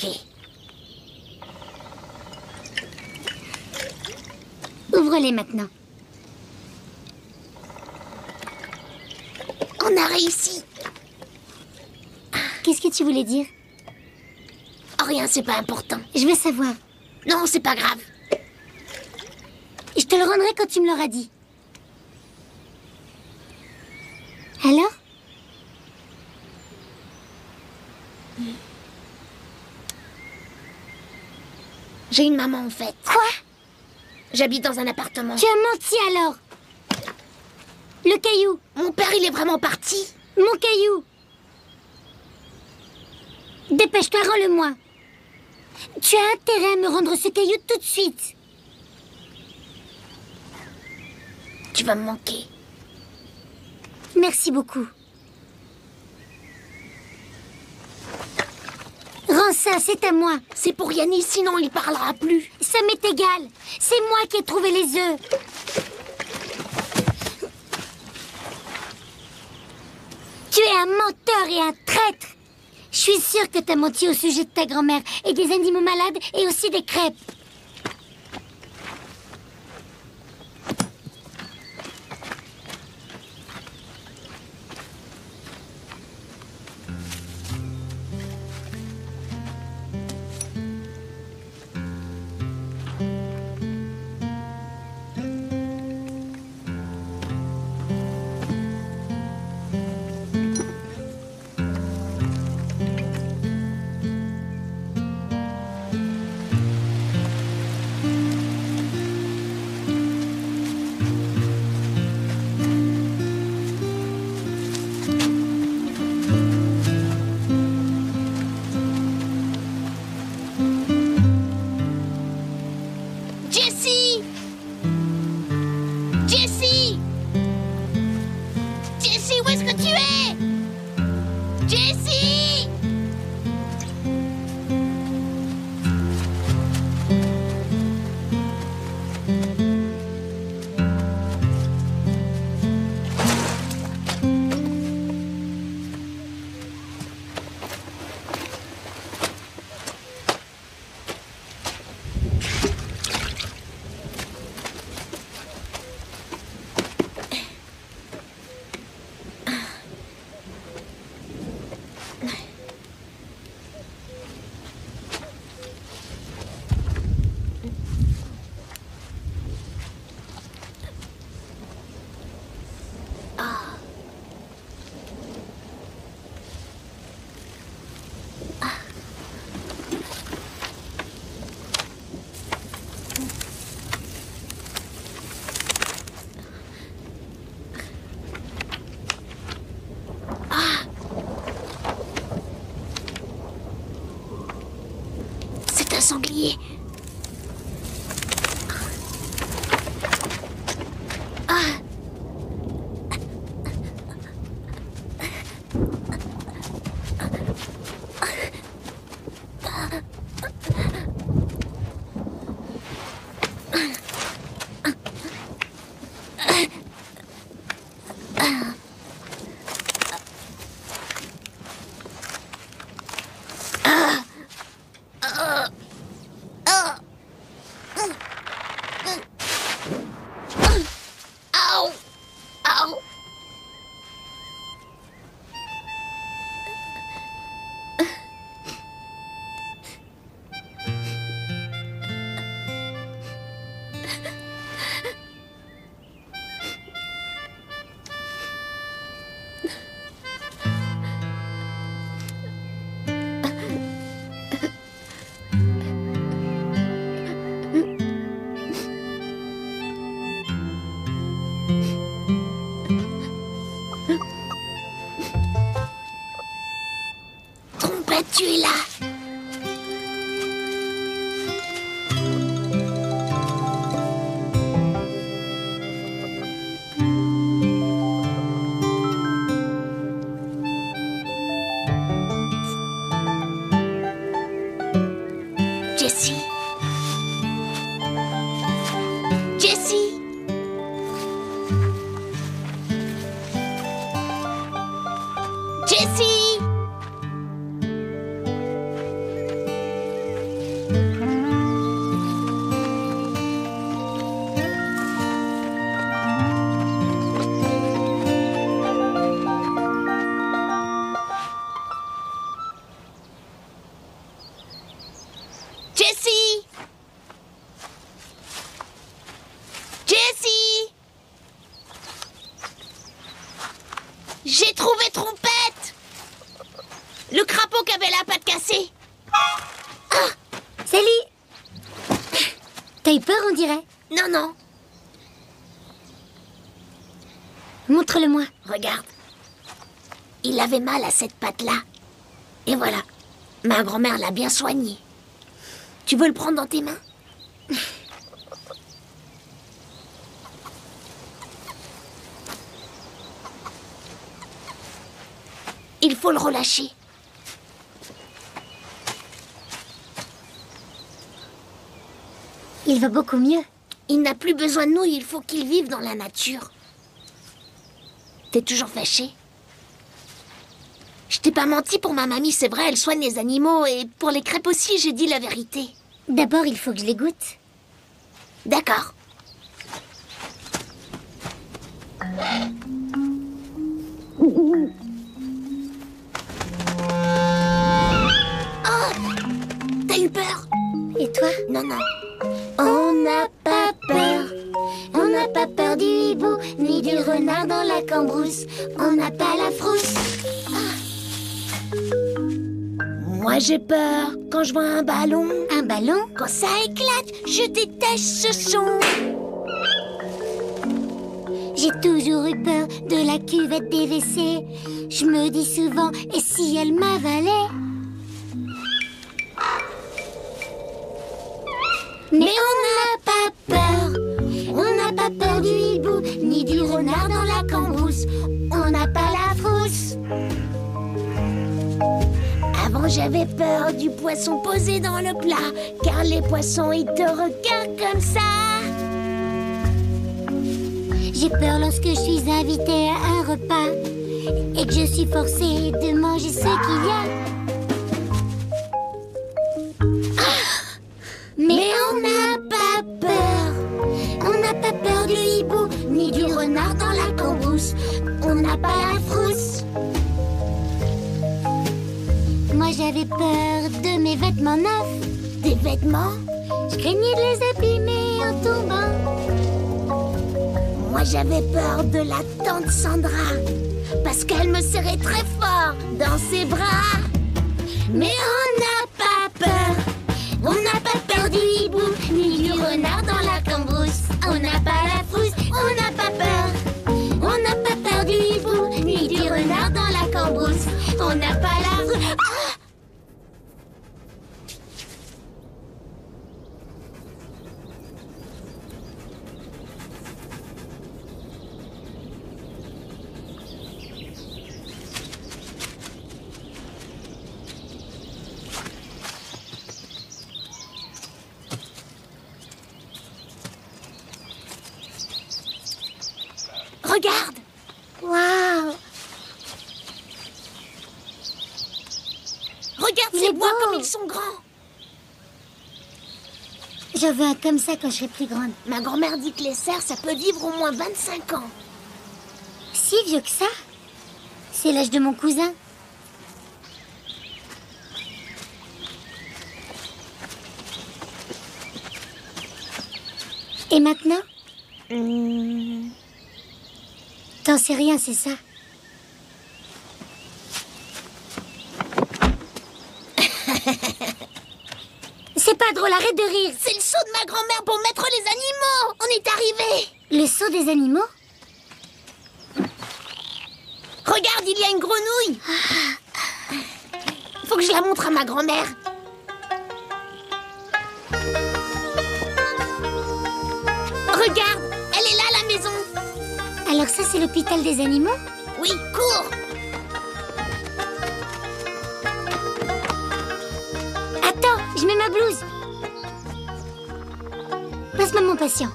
Ouvre-les maintenant. On a réussi. Qu'est-ce que tu voulais dire? Oh, rien, c'est pas important. Je veux savoir. Non, c'est pas grave. Je te le rendrai quand tu me l'auras dit. Alors? J'ai une maman, en fait. Quoi? J'habite dans un appartement. Tu as menti alors? Le caillou. Mon père, il est vraiment parti. Mon caillou. Dépêche-toi, rends-le-moi. Tu as intérêt à me rendre ce caillou tout de suite. Tu vas me manquer. Merci beaucoup. Rends ça, c'est à moi. C'est pour Yanis, sinon il parlera plus. Ça m'est égal. C'est moi qui ai trouvé les œufs. Tu es un menteur et un traître. Je suis sûre que t'as menti au sujet de ta grand-mère et des animaux malades et aussi des crêpes. sanglier. Ah. Tu es là. Jessie. Jessie. Jessie. Jessie! Jessie! J'ai trouvé Trompette! Le crapaud qui avait la patte cassée. Ah! Salut! T'as eu peur, on dirait? Non, non. Montre-le-moi. Regarde. Il avait mal à cette patte-là. Et voilà. Ma grand-mère l'a bien soigné. Tu veux le prendre dans tes mains? Il faut le relâcher. Il va beaucoup mieux. Il n'a plus besoin de nous, il faut qu'il vive dans la nature. T'es toujours fâché? Je t'ai pas menti pour ma mamie, c'est vrai, elle soigne les animaux. Et pour les crêpes aussi, j'ai dit la vérité. D'abord, il faut que je les goûte. D'accord. Oh! T'as eu peur? Et toi? Non, non. On n'a pas peur. On n'a pas peur du hibou, ni du renard dans la cambrousse. On n'a pas la frousse. Moi j'ai peur quand je vois un ballon. Un ballon? Quand ça éclate, je déteste ce son. J'ai toujours eu peur de la cuvette des W C. Je me dis souvent, et si elle m'avalait? Mais on n'a pas peur. On n'a pas peur du hibou, ni du renard dans la cambrousse. On n'a pas la frousse. Avant j'avais peur du poisson posé dans le plat, car les poissons ils te regardent comme ça. J'ai peur lorsque je suis invitée à un repas et que je suis forcée de manger ce qu'il y a. Ah! Mais on n'a pas peur. On n'a pas peur du hibou, ni du renard dans la cambrousse. On n'a pas la frousse. Moi j'avais peur de mes vêtements neufs. Des vêtements? Je craignais de les abîmer en tombant. Moi j'avais peur de la tante Sandra, parce qu'elle me serrait très fort dans ses bras. Mais on n'a pas peur. On n'a pas peur du hibou, ni du renard dans la cambrousse. On n'a pas la frousse, on n'a pas peur. On n'a pas peur du hibou, ni du renard dans la cambrousse. On n'a pas la frousse. Ah! Regarde. Waouh! Regarde Il ces est bois beau. comme ils sont grands. Je veux un comme ça quand je serai plus grande. Ma grand-mère dit que les cerfs, ça peut vivre au moins vingt-cinq ans. Si vieux que ça? C'est l'âge de mon cousin. Et maintenant? Mmh. T'en sais rien, c'est ça? C'est pas drôle, arrête de rire. C'est le seau de ma grand-mère pour mettre les animaux. On est arrivé. Le seau des animaux? Regarde, il y a une grenouille. Faut que je la montre à ma grand-mère. Regarde, elle est là, la maison. Alors ça, c'est l'hôpital des animaux? Oui, cours. Attends, je mets ma blouse. Passe-moi mon patient.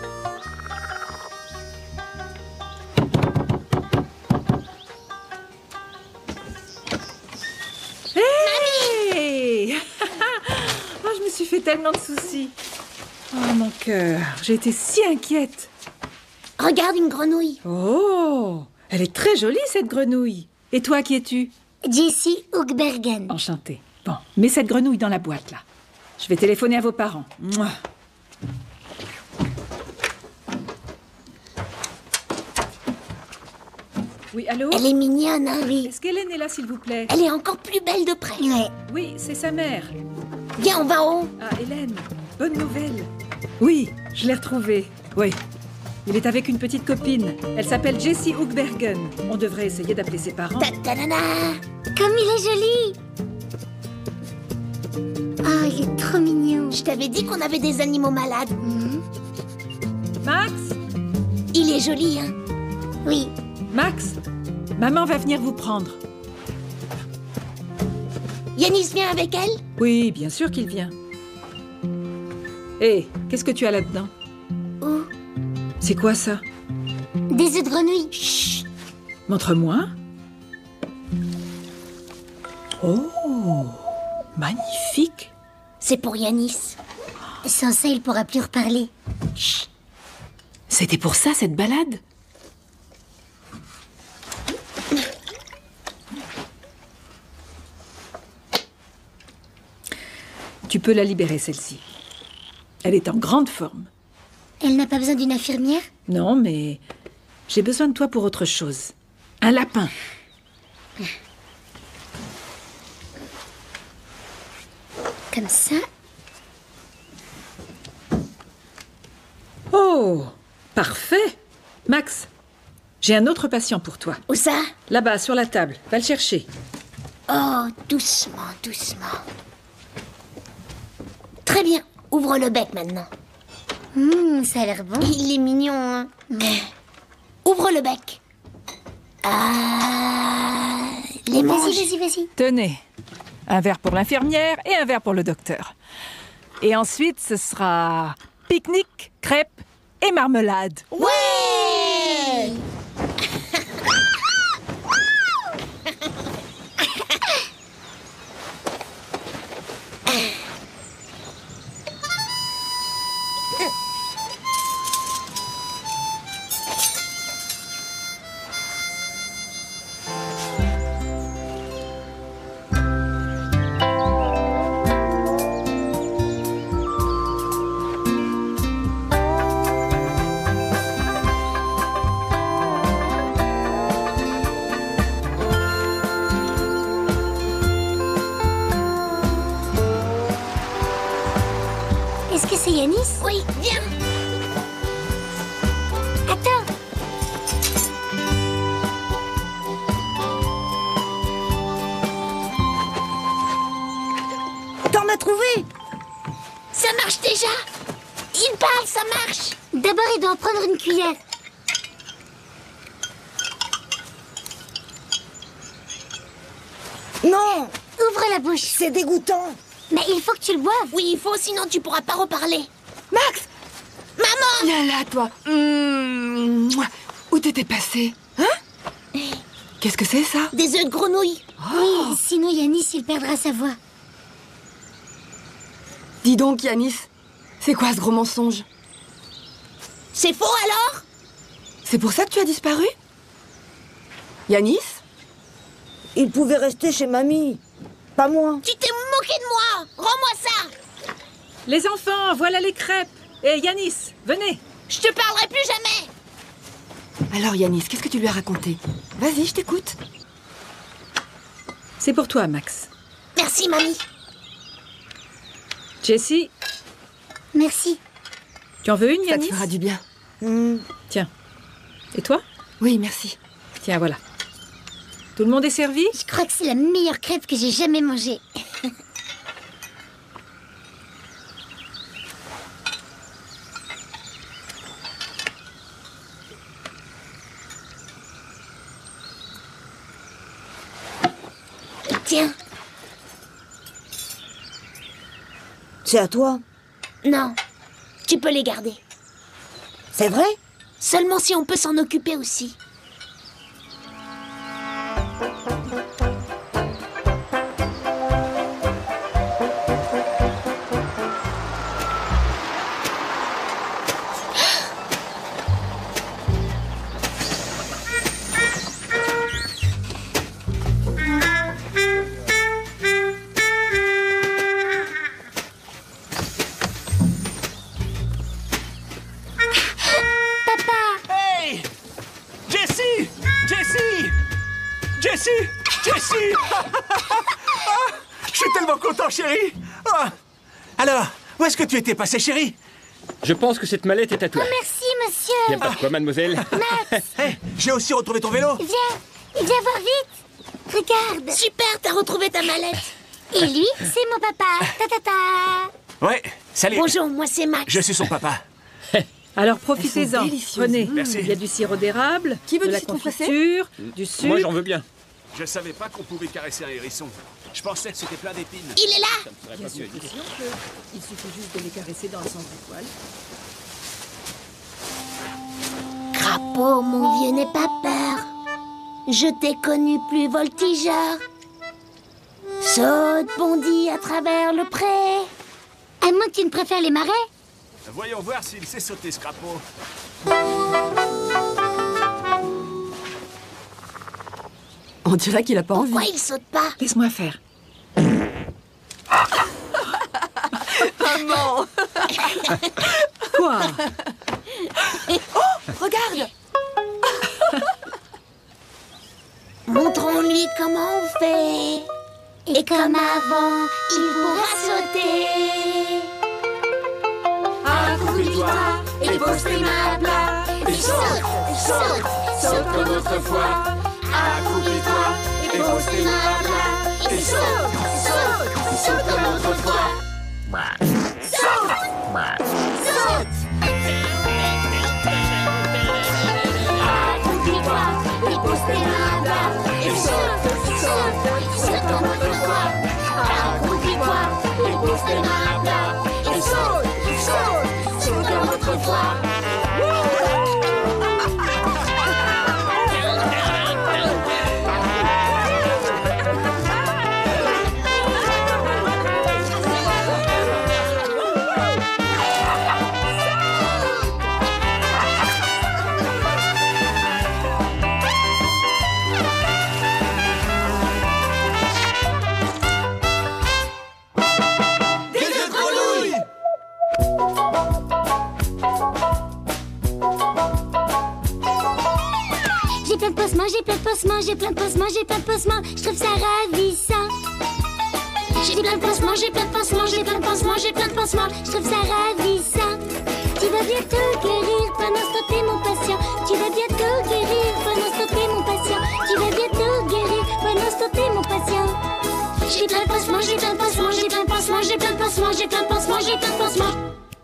Hey Oh, je me suis fait tellement de soucis. Oh, mon cœur, j'ai été si inquiète. Regarde une grenouille. Oh, elle est très jolie, cette grenouille. Et toi, qui es-tu? Jessie Hoogbergen. Enchantée. Bon, mets cette grenouille dans la boîte, là. Je vais téléphoner à vos parents. Mouah. Oui, allô? Elle est mignonne, hein? Oui. Est-ce qu'Hélène est là, s'il vous plaît? Elle est encore plus belle de près. Ouais. Oui, c'est sa mère. Viens, on va en haut. Ah, Hélène, bonne nouvelle. Oui, je l'ai retrouvée. Oui. Il est avec une petite copine. Elle s'appelle Jessie Hoogbergen. On devrait essayer d'appeler ses parents. Ta-ta-na-na. Comme il est joli. Ah, il est trop mignon. Je t'avais dit qu'on avait des animaux malades. Mhm. Max? Il est joli, hein? Oui. Max, maman va venir vous prendre. Yanis vient avec elle? Oui, bien sûr qu'il vient. Hé, qu'est-ce que tu as là-dedans? Oh, C'est quoi ça? des œufs de grenouille. Chut! Montre-moi. Oh, magnifique. C'est pour Yanis. Sans ça, il pourra plus reparler. Chut. C'était pour ça, cette balade? Tu peux la libérer, celle-ci. Elle est en grande forme. Elle n'a pas besoin d'une infirmière? Non, mais j'ai besoin de toi pour autre chose. Un lapin. Comme ça? Oh, parfait. Max, j'ai un autre patient pour toi. Où ça? Là-bas, sur la table. Va le chercher. Oh, doucement, doucement. Très bien. Ouvre le bec maintenant. Hum, ça a l'air bon. Il est mignon, hein? Ouvre le bec. Ah, les manches. Vas-y, vas-y, vas-y. Tenez, un verre pour l'infirmière et un verre pour le docteur. Et ensuite, ce sera pique-nique, crêpes et marmelade. Ouais! Est-ce que c'est Yanis? Oui, viens. Attends. T'en as trouvé? Ça marche déjà. Il parle, ça marche. D'abord, il doit en prendre une cuillère. Non, Ouvre la bouche. c'est dégoûtant. Mais il faut que tu le boives. Oui, il faut, sinon tu pourras pas reparler. Max! Maman! Viens là, toi. Mmh, mouah. Où tout était passé. Hein? Qu'est-ce que c'est, ça? Des œufs de grenouille. Oui, sinon Yanis, il perdra sa voix. Dis donc, Yanis, c'est quoi ce gros mensonge? C'est faux, alors? C'est pour ça que tu as disparu? Yanis? Il pouvait rester chez mamie. Pas moi. Tu t'es moqué de moi. Rends-moi ça. Les enfants, voilà les crêpes. Et Yanis, venez. Je te parlerai plus jamais. Alors, Yanis, qu'est-ce que tu lui as raconté? Vas-y, je t'écoute. C'est pour toi, Max. Merci, mamie. Jessie, Merci. tu en veux une, Ça te Yanis? fera du bien. Hmm. Tiens. Et toi? Oui, merci. Tiens, voilà. Tout le monde est servi? Je crois que c'est la meilleure crêpe que j'ai jamais mangée. Tiens. C'est à toi. Non. Tu peux les garder. C'est vrai? Seulement si on peut s'en occuper aussi. Hey! Jessie! Jessie! Jessie! Jessie! Ah, je suis tellement content, chérie! Ah. Alors, où est-ce que tu étais passée, chérie? Je pense que cette mallette est à toi. Oh, merci, monsieur. Y a pas de quoi, mademoiselle. Max, Hey, j'ai aussi retrouvé ton vélo! viens. Viens voir vite. Regarde. Super, t'as retrouvé ta mallette. Et lui, c'est mon papa. Ta ta ta. Ouais, salut! Bonjour, moi c'est Max. Je suis son papa. Alors Elles sont profitez-en. délicieuses. Prenez. Merci. Il y a du sirop d'érable, Qui veut de du la citron pressé confiture, du sucre. Moi, j'en veux bien. Je savais pas qu'on pouvait caresser un hérisson. Je pensais que c'était plein d'épines. Il est là. Bien sûr, bien sûr que il suffit juste de les caresser dans le sens du poil. Crapaud, mon vieux, n'aie pas peur. Je t'ai connu plus voltigeur. Saute, bondit à travers le pré. À moins que tu ne préfères les marais. Voyons voir s'il sait sauter, ce crapaud. On dirait qu'il a pas envie. Pourquoi il saute pas? Laisse-moi faire. Maman. Quoi? Regarde. Montrons-lui comment on fait. Et comme avant, il pourra sauter. Accroupis-toi et pose tes mains à plat. Et saute, saute, saute comme autrefois. Accroupis-toi Et pose tes mains à plat. Et saute, saute, saute comme autrefois. Saute, saute. Accroupis-toi et pose tes mains à plat. Et saute, saute, saute comme autrefois. Accroupis-toi et pose tes mains à plat. Et saute, saute, saute comme autrefois. J'ai plein de pansements, j'ai plein de pansements, j'ai plein de pansements, j'ai plein de pansements. Je trouve ça ravissant. J'ai plein de pansements, j'ai plein de pansements, j'ai plein de pansements, j'ai plein de pansements. Je trouve ça ravissant. Tu vas bientôt guérir pendant ce temps t'es mon patient. Tu vas bientôt guérir pendant ce temps t'es mon patient. Tu vas bientôt guérir pendant ce temps t'es mon patient. J'ai plein de pansements, j'ai plein de pansements, j'ai plein de pansements, j'ai plein de pansements, j'ai plein de pansements, j'ai plein de pansements.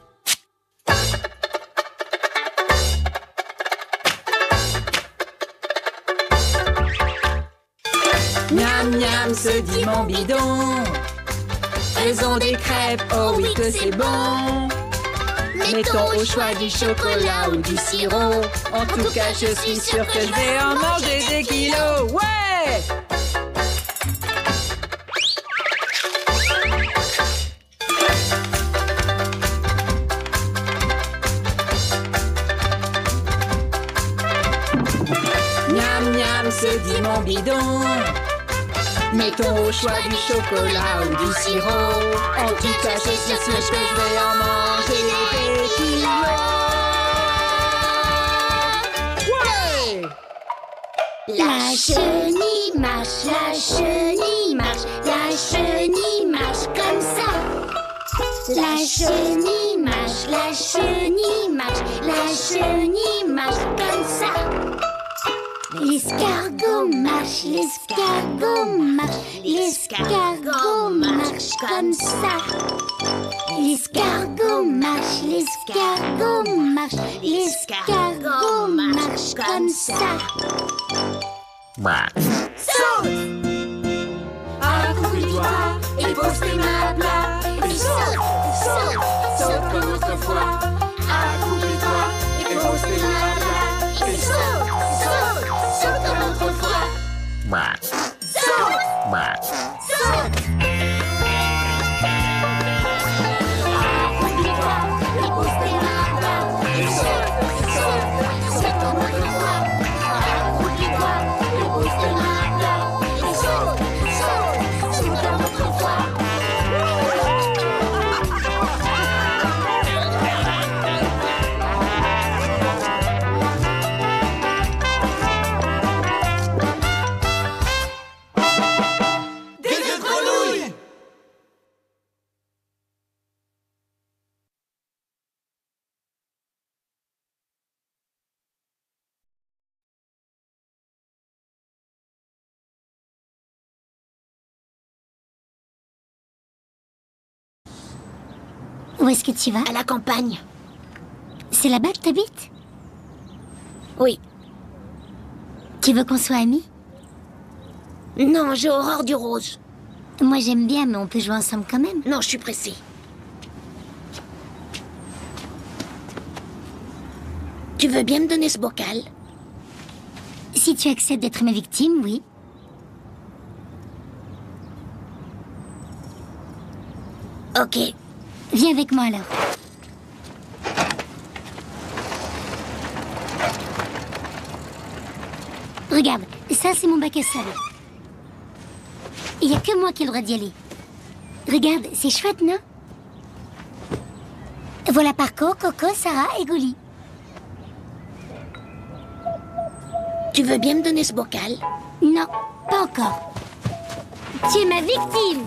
Miam miam se dit mon bidon. Faisons des crêpes, oh oui que c'est bon. Mettons au choix du chocolat ou du sirop. En tout cas, je suis sûre que je vais en manger des kilos. Ouais! Miam miam, se dit mon bidon. Mettons au choix du chocolat ou du sirop. En tout cas, je suis sûre que je vais en manger des kilos. Ouais! La chenille marche, la chenille marche, la chenille marche comme ça. La chenille marche, la chenille marche, la chenille marche comme ça. L'escargot marche, l'escargot marche, l'escargot marche comme ça. L'escargot marche, l'escargot marche, l'escargot marche comme ça. Saute! Accroupis-toi et pose tes mains à plat. Et saute, saute, saute comme autrefois. Accroupis-toi et pose tes mains à plat. Et saute, saute, saute comme autrefois. Saute! Saute! Accroupis-toi et pose tes mains à plat. Et saute, saute, saute comme autrefois. Accroupis-toi et pose tes mains à plat. Et saute, saute, saute comme autrefois. Où est-ce que tu vas? À la campagne. C'est là-bas que t'habites? Oui. Tu veux qu'on soit amis? Non, j'ai horreur du rose. Moi j'aime bien, mais on peut jouer ensemble quand même. Non, je suis pressée. Tu veux bien me donner ce bocal? Si tu acceptes d'être ma victime, oui. Ok. Viens avec moi alors. Regarde, ça c'est mon bac à sable. Il n'y a que moi qui ai le droit d'y aller. Regarde, c'est chouette, non? Voilà Parco, Coco, Sarah et Goli. Tu veux bien me donner ce bocal? Non, pas encore. Tu es ma victime.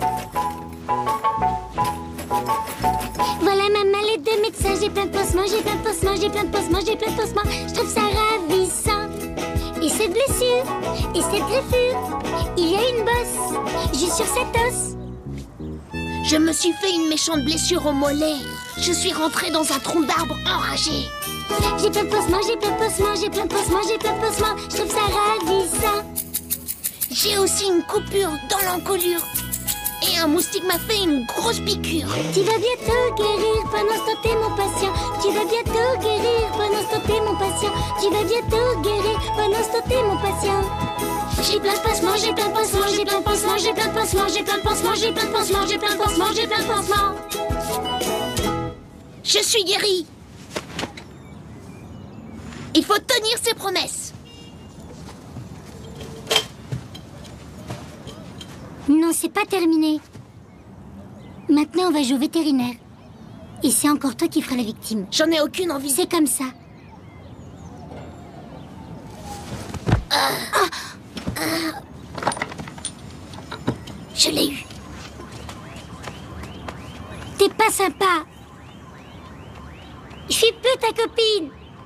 Voilà ma mallette de médecin, j'ai plein de pansements, j'ai plein de pansements, j'ai plein de pansements, j'ai plein de pansements. Je trouve ça ravissant. Et cette blessure, et cette greffure, il y a une bosse juste sur cet os. Je me suis fait une méchante blessure au mollet. Je suis rentrée dans un tronc d'arbre enragé. J'ai plein de pansements, j'ai plein de pansements, j'ai plein de pansements, j'ai plein de pansements. Je trouve ça ravissant. J'ai aussi une coupure dans l'encolure. Et un moustique m'a fait une grosse piqûre. Tu vas bientôt guérir, pendant ce temps t'es mon patient. Tu vas bientôt guérir, pendant ce temps t'es mon patient. Tu vas bientôt guérir, pendant ce temps t'es mon patient. J'ai plein de pansements, j'ai plein de pansements, j'ai plein de pansements, j'ai plein de pansements, j'ai plein de pansements, j'ai plein de pansements, j'ai plein de pansements, j'ai plein de pansements. Je suis guérie. Il faut tenir ses promesses. Non, c'est pas terminé. Maintenant, on va jouer au vétérinaire. Et c'est encore toi qui feras la victime. J'en ai aucune envie. C'est comme ça. Ah. Ah. Ah. Je l'ai eu. T'es pas sympa. Je suis plus ta copine.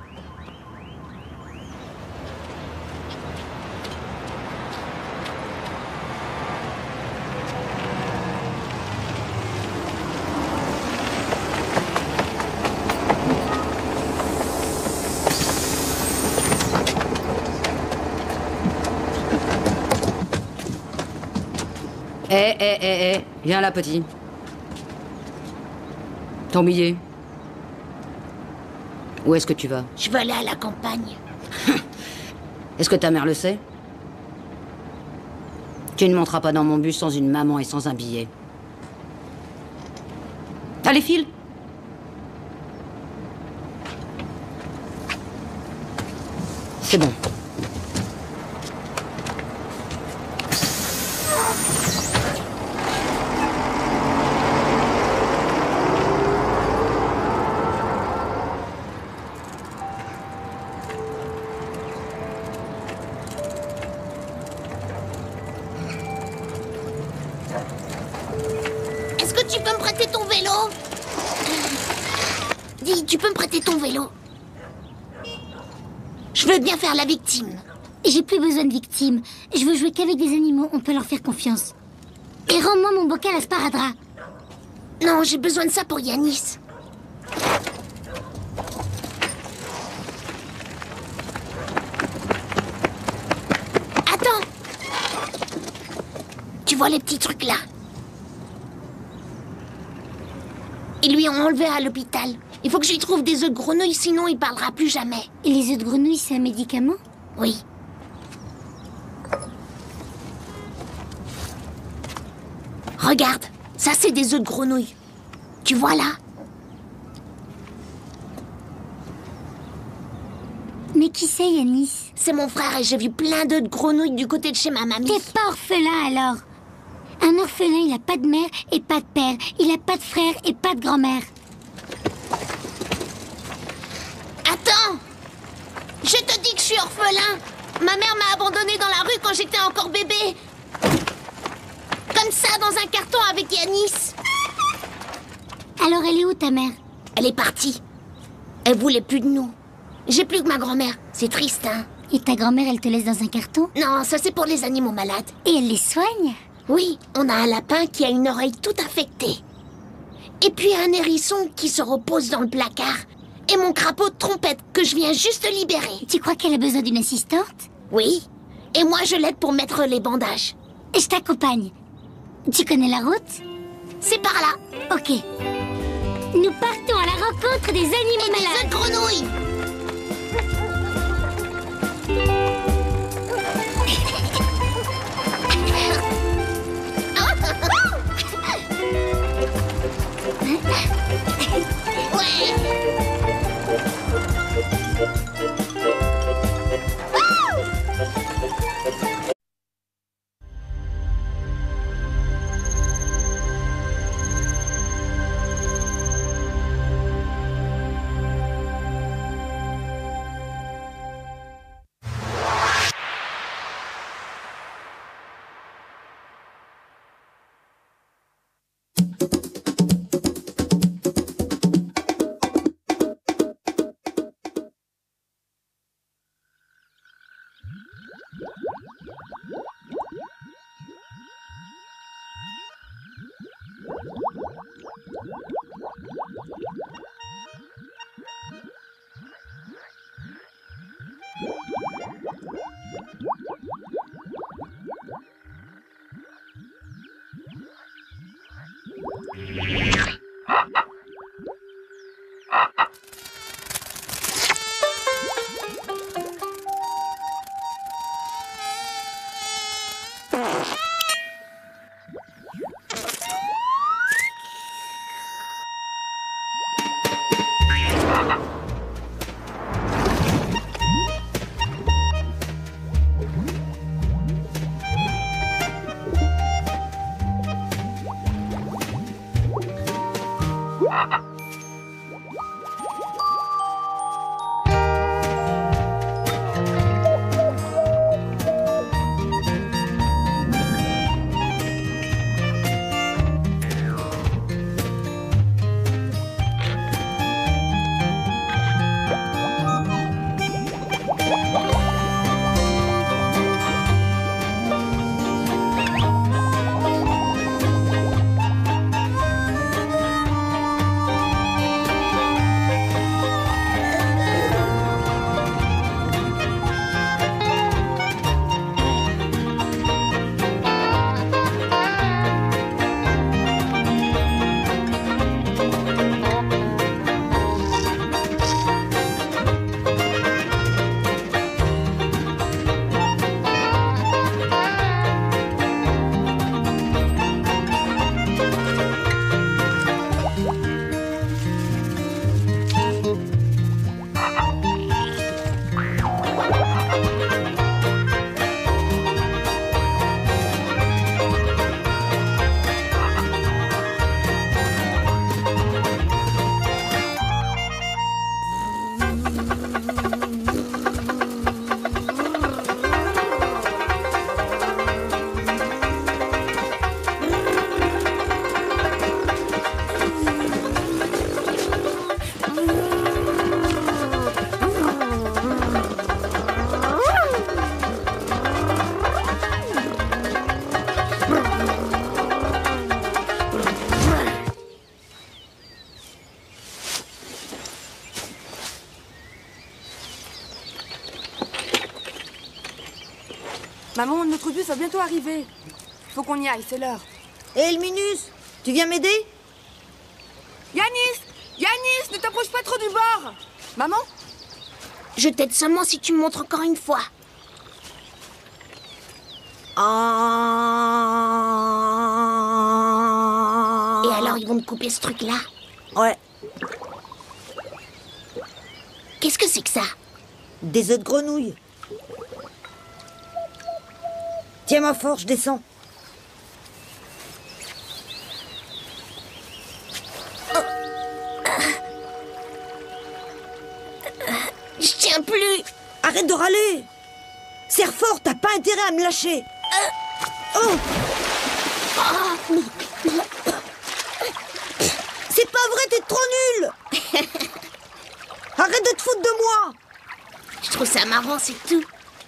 Eh, eh, eh, eh, viens là, petit. Ton billet. Où est-ce que tu vas? Je veux aller à la campagne. Est-ce que ta mère le sait? Tu ne monteras pas dans mon bus sans une maman et sans un billet. Allez, file! C'est bon. Est-ce que tu peux me prêter ton vélo? Dis, tu peux me prêter ton vélo? Je veux bien faire la victime. J'ai plus besoin de victimes. Je veux jouer qu'avec des animaux, on peut leur faire confiance. Et rends-moi mon bocal à sparadrap. Non, j'ai besoin de ça pour Yanis. Attends! Tu vois les petits trucs là? Ils lui ont enlevé à l'hôpital. Il faut que je lui trouve des œufs de grenouille, sinon il parlera plus jamais. Et les œufs de grenouille, c'est un médicament? Oui. Regarde, ça c'est des œufs de grenouille. Tu vois là? Mais qui c'est, Yanis? C'est mon frère et j'ai vu plein d'œufs de grenouille du côté de chez ma mamie. T'es pas orphelin alors? Un orphelin, il a pas de mère et pas de père. Il a pas de frère et pas de grand-mère. Attends! Je te dis que je suis orphelin. Ma mère m'a abandonné dans la rue quand j'étais encore bébé. Comme ça, dans un carton avec Yanis. Alors elle est où, ta mère? Elle est partie. Elle voulait plus de nous. J'ai plus que ma grand-mère. C'est triste, hein? Et ta grand-mère, elle te laisse dans un carton? Non, ça c'est pour les animaux malades. Et elle les soigne? Oui, on a un lapin qui a une oreille toute affectée. Et puis un hérisson qui se repose dans le placard. Et mon crapaud de trompette que je viens juste libérer. Tu crois qu'elle a besoin d'une assistante? Oui. Et moi, je l'aide pour mettre les bandages. Je t'accompagne. Tu connais la route? C'est par là. Ok. Nous partons à la rencontre des animaux Et des malades. œufs de grenouille. Maman, notre bus va bientôt arriver. Faut qu'on y aille, c'est l'heure. Hé, Elminus, tu viens m'aider? Yanis! Yanis, ne t'approche pas trop du bord! Maman? Je t'aide seulement si tu me montres encore une fois. Ah... Et alors, ils vont te couper ce truc-là? Ouais. Qu'est-ce que c'est que ça? Des œufs de grenouille. Tiens ma force, je descends. Je tiens plus. Arrête de râler. Serre fort, t'as pas intérêt à me lâcher. Oh. C'est pas vrai, t'es trop nul. Arrête de te foutre de moi. Je trouve ça marrant, c'est tout.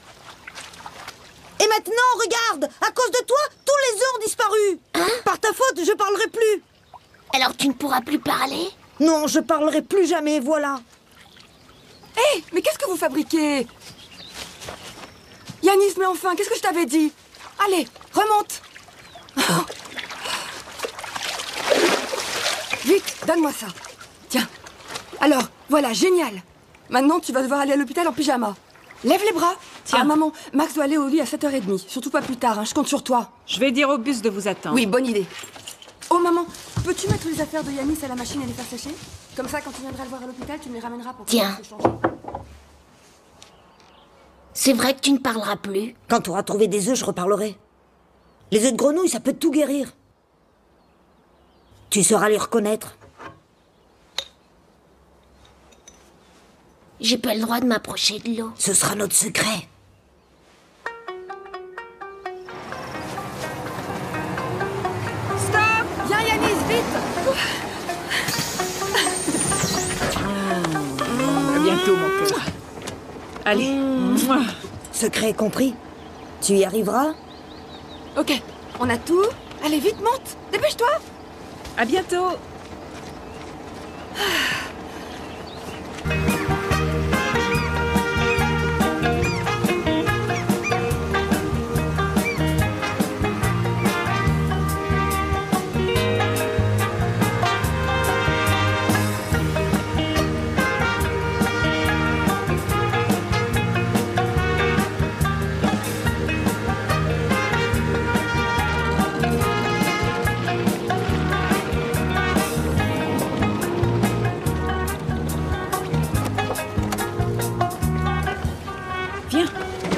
Et maintenant, regarde, à cause de toi, tous les œufs ont disparu. Hein? Par ta faute, je parlerai plus. Alors tu ne pourras plus parler? Non, je parlerai plus jamais, voilà. Hé, hey, mais qu'est-ce que vous fabriquez? Yanis, mais enfin, qu'est-ce que je t'avais dit? Allez, remonte. Oh. Vite, donne-moi ça. Tiens. Alors, voilà, génial. Maintenant, tu vas devoir aller à l'hôpital en pyjama. Lève les bras. Tiens. Ah, maman, Max doit aller au lit à sept heures trente. Surtout pas plus tard, hein, je compte sur toi. Je vais dire au bus de vous attendre. Oui, bonne idée. Oh, maman, peux-tu mettre les affaires de Yanis à la machine et les faire sécher? Comme ça, quand tu viendras le voir à l'hôpital, tu me les ramèneras pour Tiens. pouvoir se changer. C'est vrai que tu ne parleras plus? Quand tu auras trouvé des œufs, je reparlerai. Les œufs de grenouille, ça peut tout guérir. Tu sauras les reconnaître. J'ai pas le droit de m'approcher de l'eau. Ce sera notre secret. Stop! Viens, Yanis, vite! À bientôt, mon cœur. Allez. Mouah. Secret compris. Tu y arriveras? Ok, on a tout. Allez, vite, monte! Dépêche-toi! À bientôt. Viens.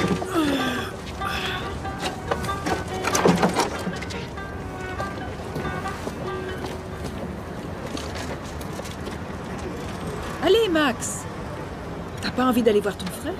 Allez, Max. T'as pas envie d'aller voir ton frère?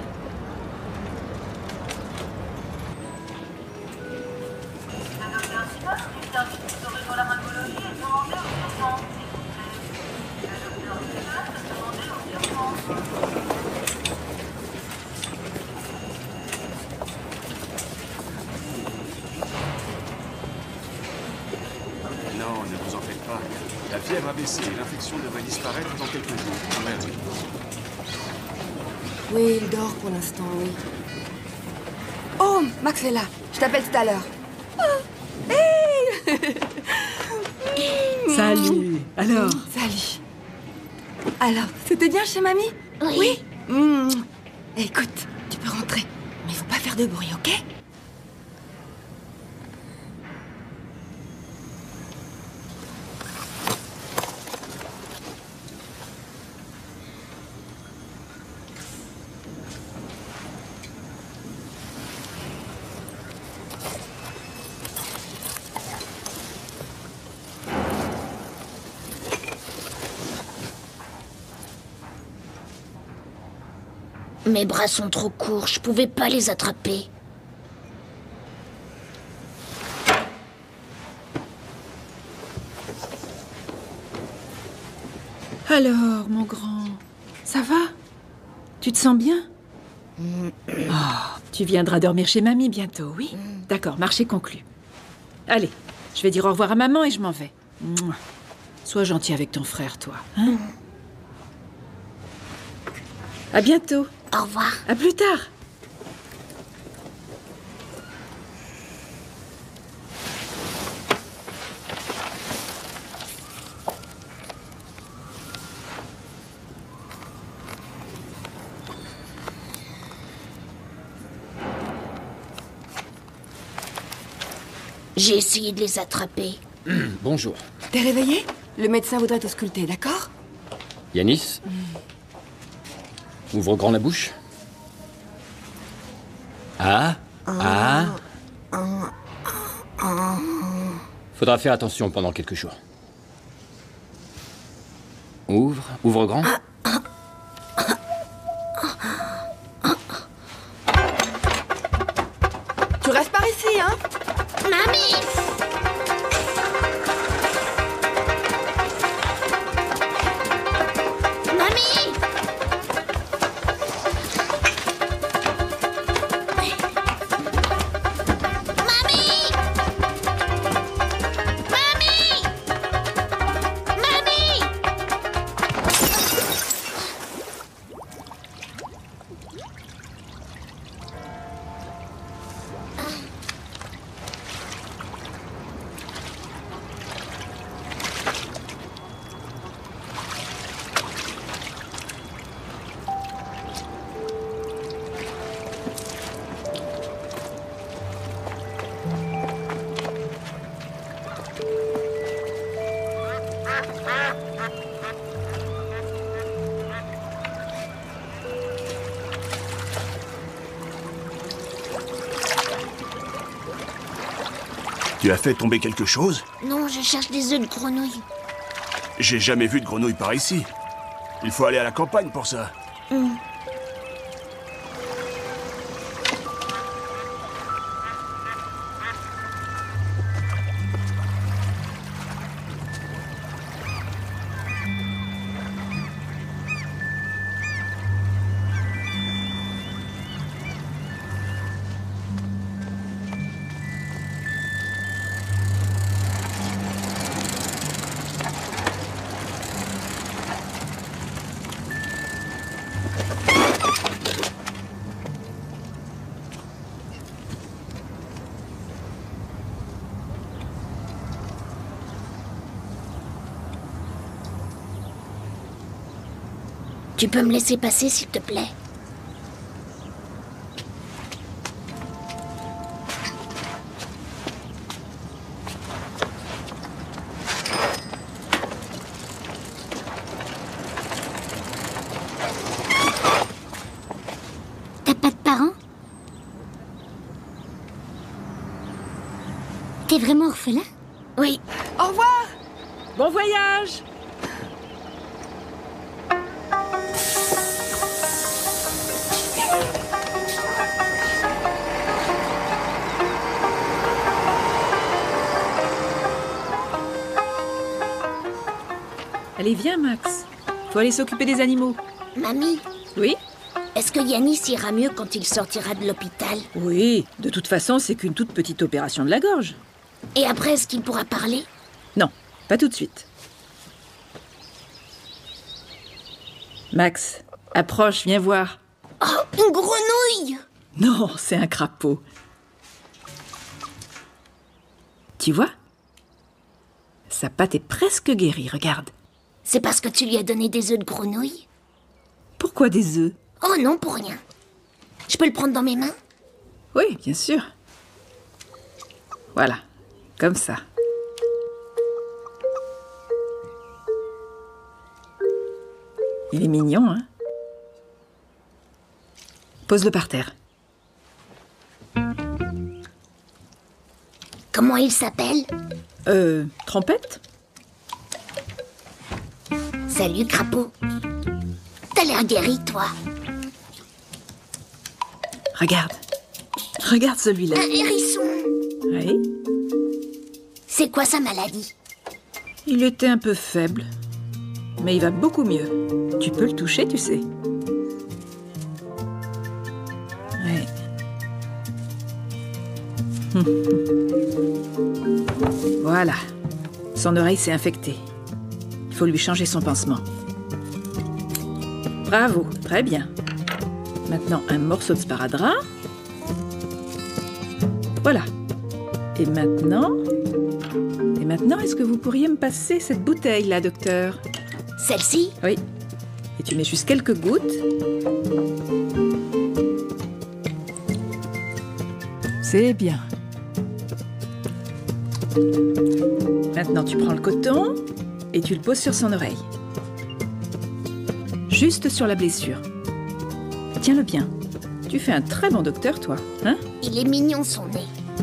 Non, ne vous en faites pas. La fièvre a baissé et l'infection devrait disparaître dans quelques jours. Merde. Oui, il dort pour l'instant, oui. Oh, Max est là. Je t'appelle tout à l'heure. Oh, hey. Salut. Alors? Salut. Alors, c'était bien chez mamie? Oui. Mmh. Écoute, tu peux rentrer. Mais faut pas faire de bruit, ok? Mes bras sont trop courts, je pouvais pas les attraper. Alors, mon grand, ça va? Tu te sens bien? Oh, tu viendras dormir chez mamie bientôt, oui? D'accord, marché conclu. Allez, je vais dire au revoir à maman et je m'en vais. Mouah. Sois gentil avec ton frère, toi. Hein? À bientôt. Au revoir. À plus tard. J'ai essayé de les attraper. Mmh, bonjour. T'es réveillé? Le médecin voudrait te sculpter, d'accord? Yanis mmh. Ouvre grand la bouche. Ah Ah Faudra faire attention pendant quelques jours. Ouvre, ouvre grand. Tu restes par ici, hein? Mamie! Mamie! Mamie! Mamie! Mamie! Tu as fait tomber quelque chose? Non, je cherche des œufs de grenouille. J'ai jamais vu de grenouille par ici. Il faut aller à la campagne pour ça. Mm. Tu peux me laisser passer, s'il te plaît? T'as pas de parents? T'es vraiment orphelin? Oui. Au revoir! Bon voyage! Allez, viens, Max. Faut aller s'occuper des animaux. Mamie, Oui? est-ce que Yanis ira mieux quand il sortira de l'hôpital? Oui. De toute façon, c'est qu'une toute petite opération de la gorge. Et après, est-ce qu'il pourra parler? Non, pas tout de suite. Max, approche, viens voir. Oh, une grenouille! Non, c'est un crapaud. Tu vois? Sa patte est presque guérie, regarde. C'est parce que tu lui as donné des œufs de grenouille? Pourquoi des œufs? Oh non, pour rien. Je peux le prendre dans mes mains? Oui, bien sûr. Voilà, comme ça. Il est mignon, hein? Pose-le par terre. Comment il s'appelle? Euh, Trompette? Salut, crapaud. T'as l'air guéri, toi. Regarde. Regarde celui-là. Un hérisson. Oui. C'est quoi sa maladie? Il était un peu faible. Mais il va beaucoup mieux. Tu peux le toucher, tu sais. Oui. Voilà. Son oreille s'est infectée. Il faut lui changer son pansement. Bravo, très bien. Maintenant, un morceau de sparadrap. Voilà. Et maintenant... Et maintenant, est-ce que vous pourriez me passer cette bouteille-là, docteur? Celle-ci? Oui. Et tu mets juste quelques gouttes. C'est bien. Maintenant, tu prends le coton et tu le poses sur son oreille. Juste sur la blessure. Tiens-le bien. Tu fais un très bon docteur, toi, hein? Il est mignon, son nez.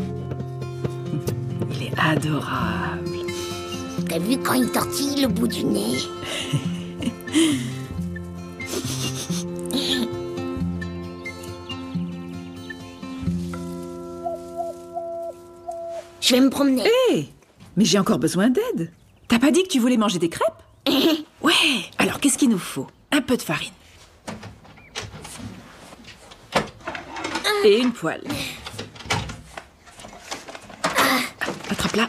Il est adorable. T'as vu quand il tortille le bout du nez? Je vais me promener. Hé hey, mais j'ai encore besoin d'aide. T'as pas dit que tu voulais manger des crêpes? Ouais. Alors, qu'est-ce qu'il nous faut? Un peu de farine. Et une poêle. Attrape-la.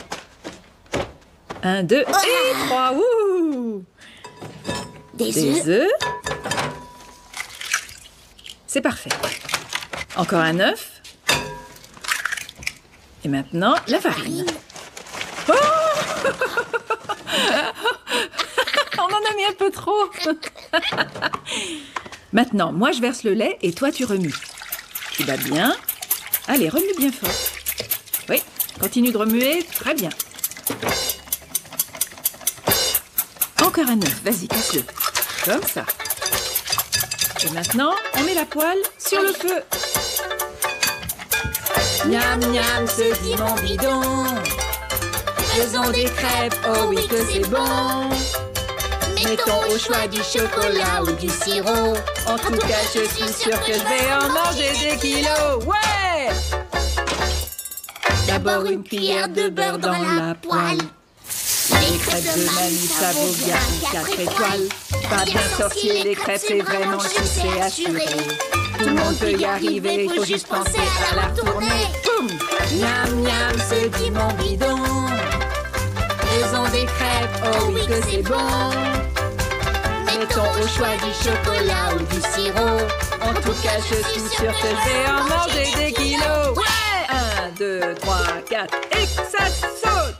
Un, deux et trois. Ouh. Des, Des œufs. œufs. C'est parfait. Encore un œuf. Et maintenant, la farine. Oh on en a mis un peu trop. Maintenant, moi je verse le lait et toi tu remues. Tu bats bien. Allez, remue bien fort. Oui, continue de remuer. Très bien. Encore un œuf. Vas-y, casse-le. Comme ça. Et maintenant, on met la poêle sur le feu. Miam miam, se dit mon bidon. Faisons des crêpes, oh oui que c'est bon. Mettons au choix du chocolat ou du sirop. En tout cas, je suis sûre que je vais en manger des kilos. Ouais! D'abord une cuillère de beurre dans la poêle. Les crêpes de mamie, ça vaut bien quatre étoiles. Pas bien sorcier, les crêpes, c'est vraiment le succès assuré. Tout le monde peut y arriver, il faut juste penser à la retourner. Boum! Miam miam, se dit mon bidon. Faisons des crêpes, oh oui que c'est bon. Mettons au choix du chocolat ou du sirop. En tout cas, je suis sûre que je vais en manger des kilos. Ouais! Un, deux, trois, quatre, et que ça saute!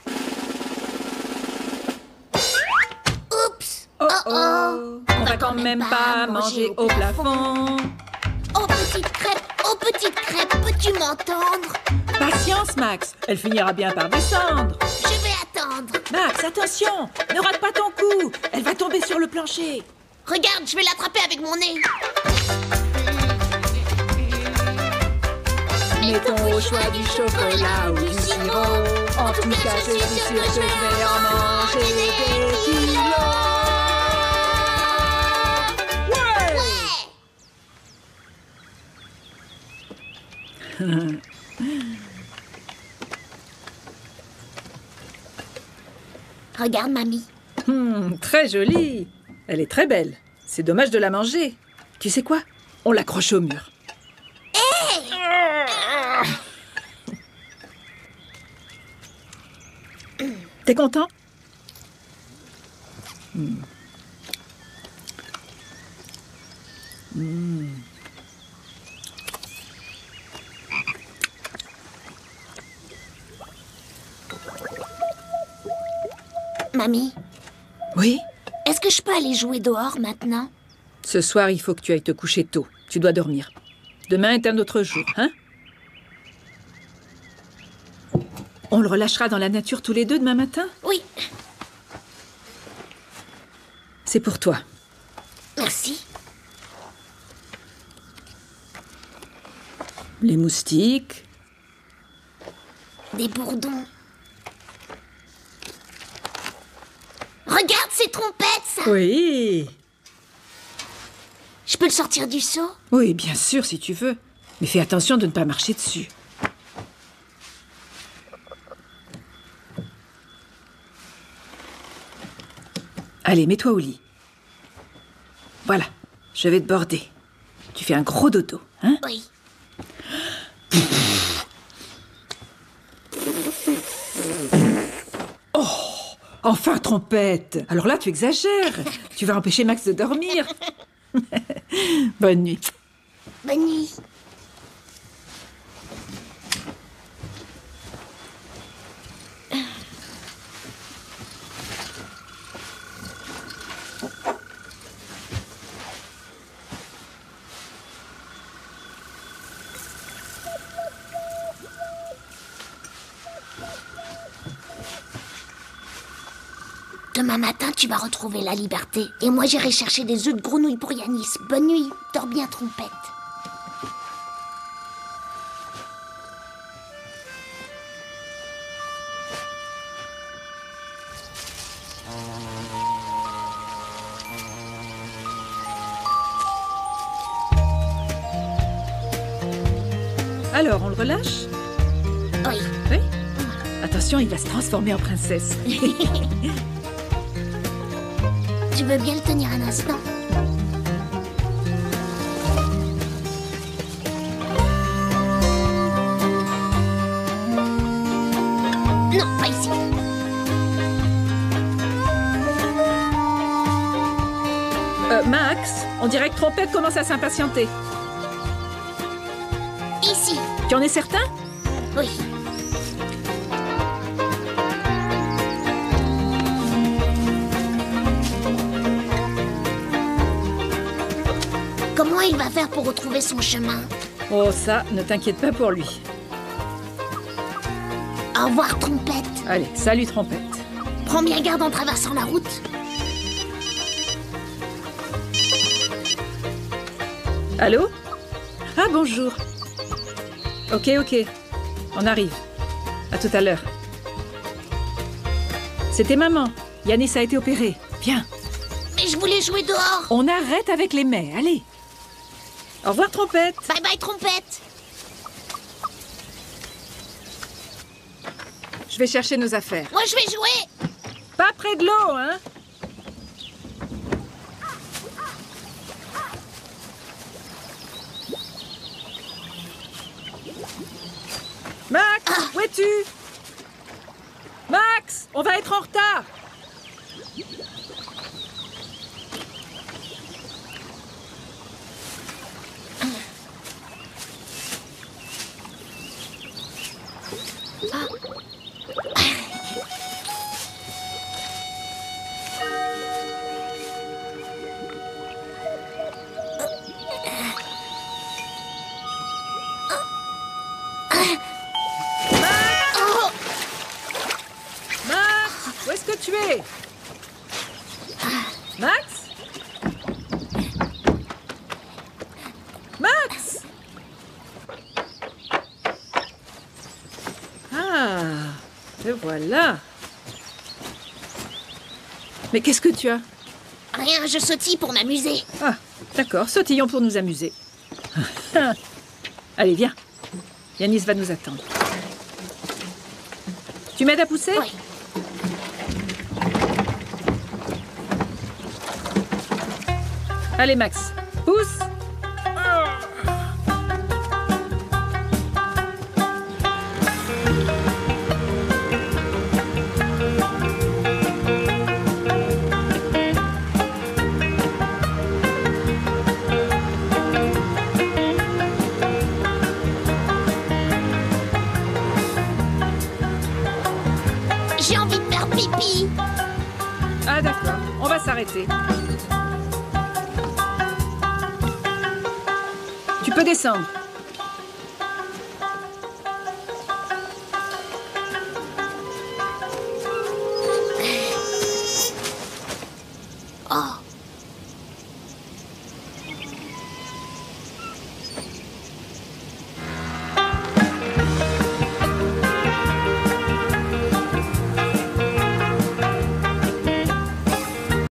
Oups! Oh oh! On va quand même pas manger au plafond. Oh petite crêpe, oh petite crêpe, peux-tu m'entendre? Patience, Max. Elle finira bien par descendre. Je vais attendre. Max, attention! Ne rate pas ton coup! Elle va tomber sur le plancher. Regarde, je vais l'attraper avec mon nez. Mettons au choix du chocolat ou du sirop. En tout cas, je suis sûre que je vais en manger des kilos. Ouais! Regarde, mamie. Hum, très jolie. Elle est très belle. C'est dommage de la manger. Tu sais quoi? On l'accroche au mur. Hey! T'es content? Mmh. Mmh. Mamie? Oui? Est-ce que je peux aller jouer dehors maintenant? Ce soir, il faut que tu ailles te coucher tôt. Tu dois dormir. Demain est un autre jour, hein? On le relâchera dans la nature tous les deux demain matin? Oui. C'est pour toi. Merci. Les moustiques. Des bourdons. Regarde ces trompettes, ça! Oui. Je peux le sortir du seau? Oui, bien sûr, si tu veux. Mais fais attention de ne pas marcher dessus. Allez, mets-toi au lit. Voilà, je vais te border. Tu fais un gros dodo, hein? Oui. Oh, enfin, trompette! Alors là, tu exagères. Tu vas empêcher Max de dormir. Bonne nuit. Bonne nuit. Demain matin, tu vas retrouver la liberté. Et moi, j'irai chercher des œufs de grenouille pour Yanis. Bonne nuit. Dors bien, trompette. Alors, on le relâche? Oui. Oui? Attention, il va se transformer en princesse. Tu veux bien le tenir un instant? Non, pas ici. Euh, Max, on dirait que Trompette commence à s'impatienter. Ici. Tu en es certain? Oui. Comment il va faire pour retrouver son chemin? Oh, ça, ne t'inquiète pas pour lui. Au revoir, Trompette. Allez, salut, Trompette. Prends bien garde en traversant la route. Allô? Ah, bonjour. Ok, ok. On arrive. À tout à l'heure. C'était maman. Yanis a été opéré. Viens. Mais je voulais jouer dehors. On arrête avec les mets. Allez. Au revoir, Trompette. Bye bye, Trompette. Je vais chercher nos affaires. Moi, je vais jouer. Pas près de l'eau, hein? Max, ah. Où es-tu? Max, on va être en retard. Ah. Tu es Max? Max? Ah, te voilà. Mais qu'est-ce que tu as? Rien, je sautille pour m'amuser. Ah, d'accord, sautillons pour nous amuser. Allez, viens. Yanis va nous attendre. Tu m'aides à pousser? Oui. Allez, Max, pousse. J'ai envie de faire pipi. Ah, d'accord, on va s'arrêter. Tu peux descendre.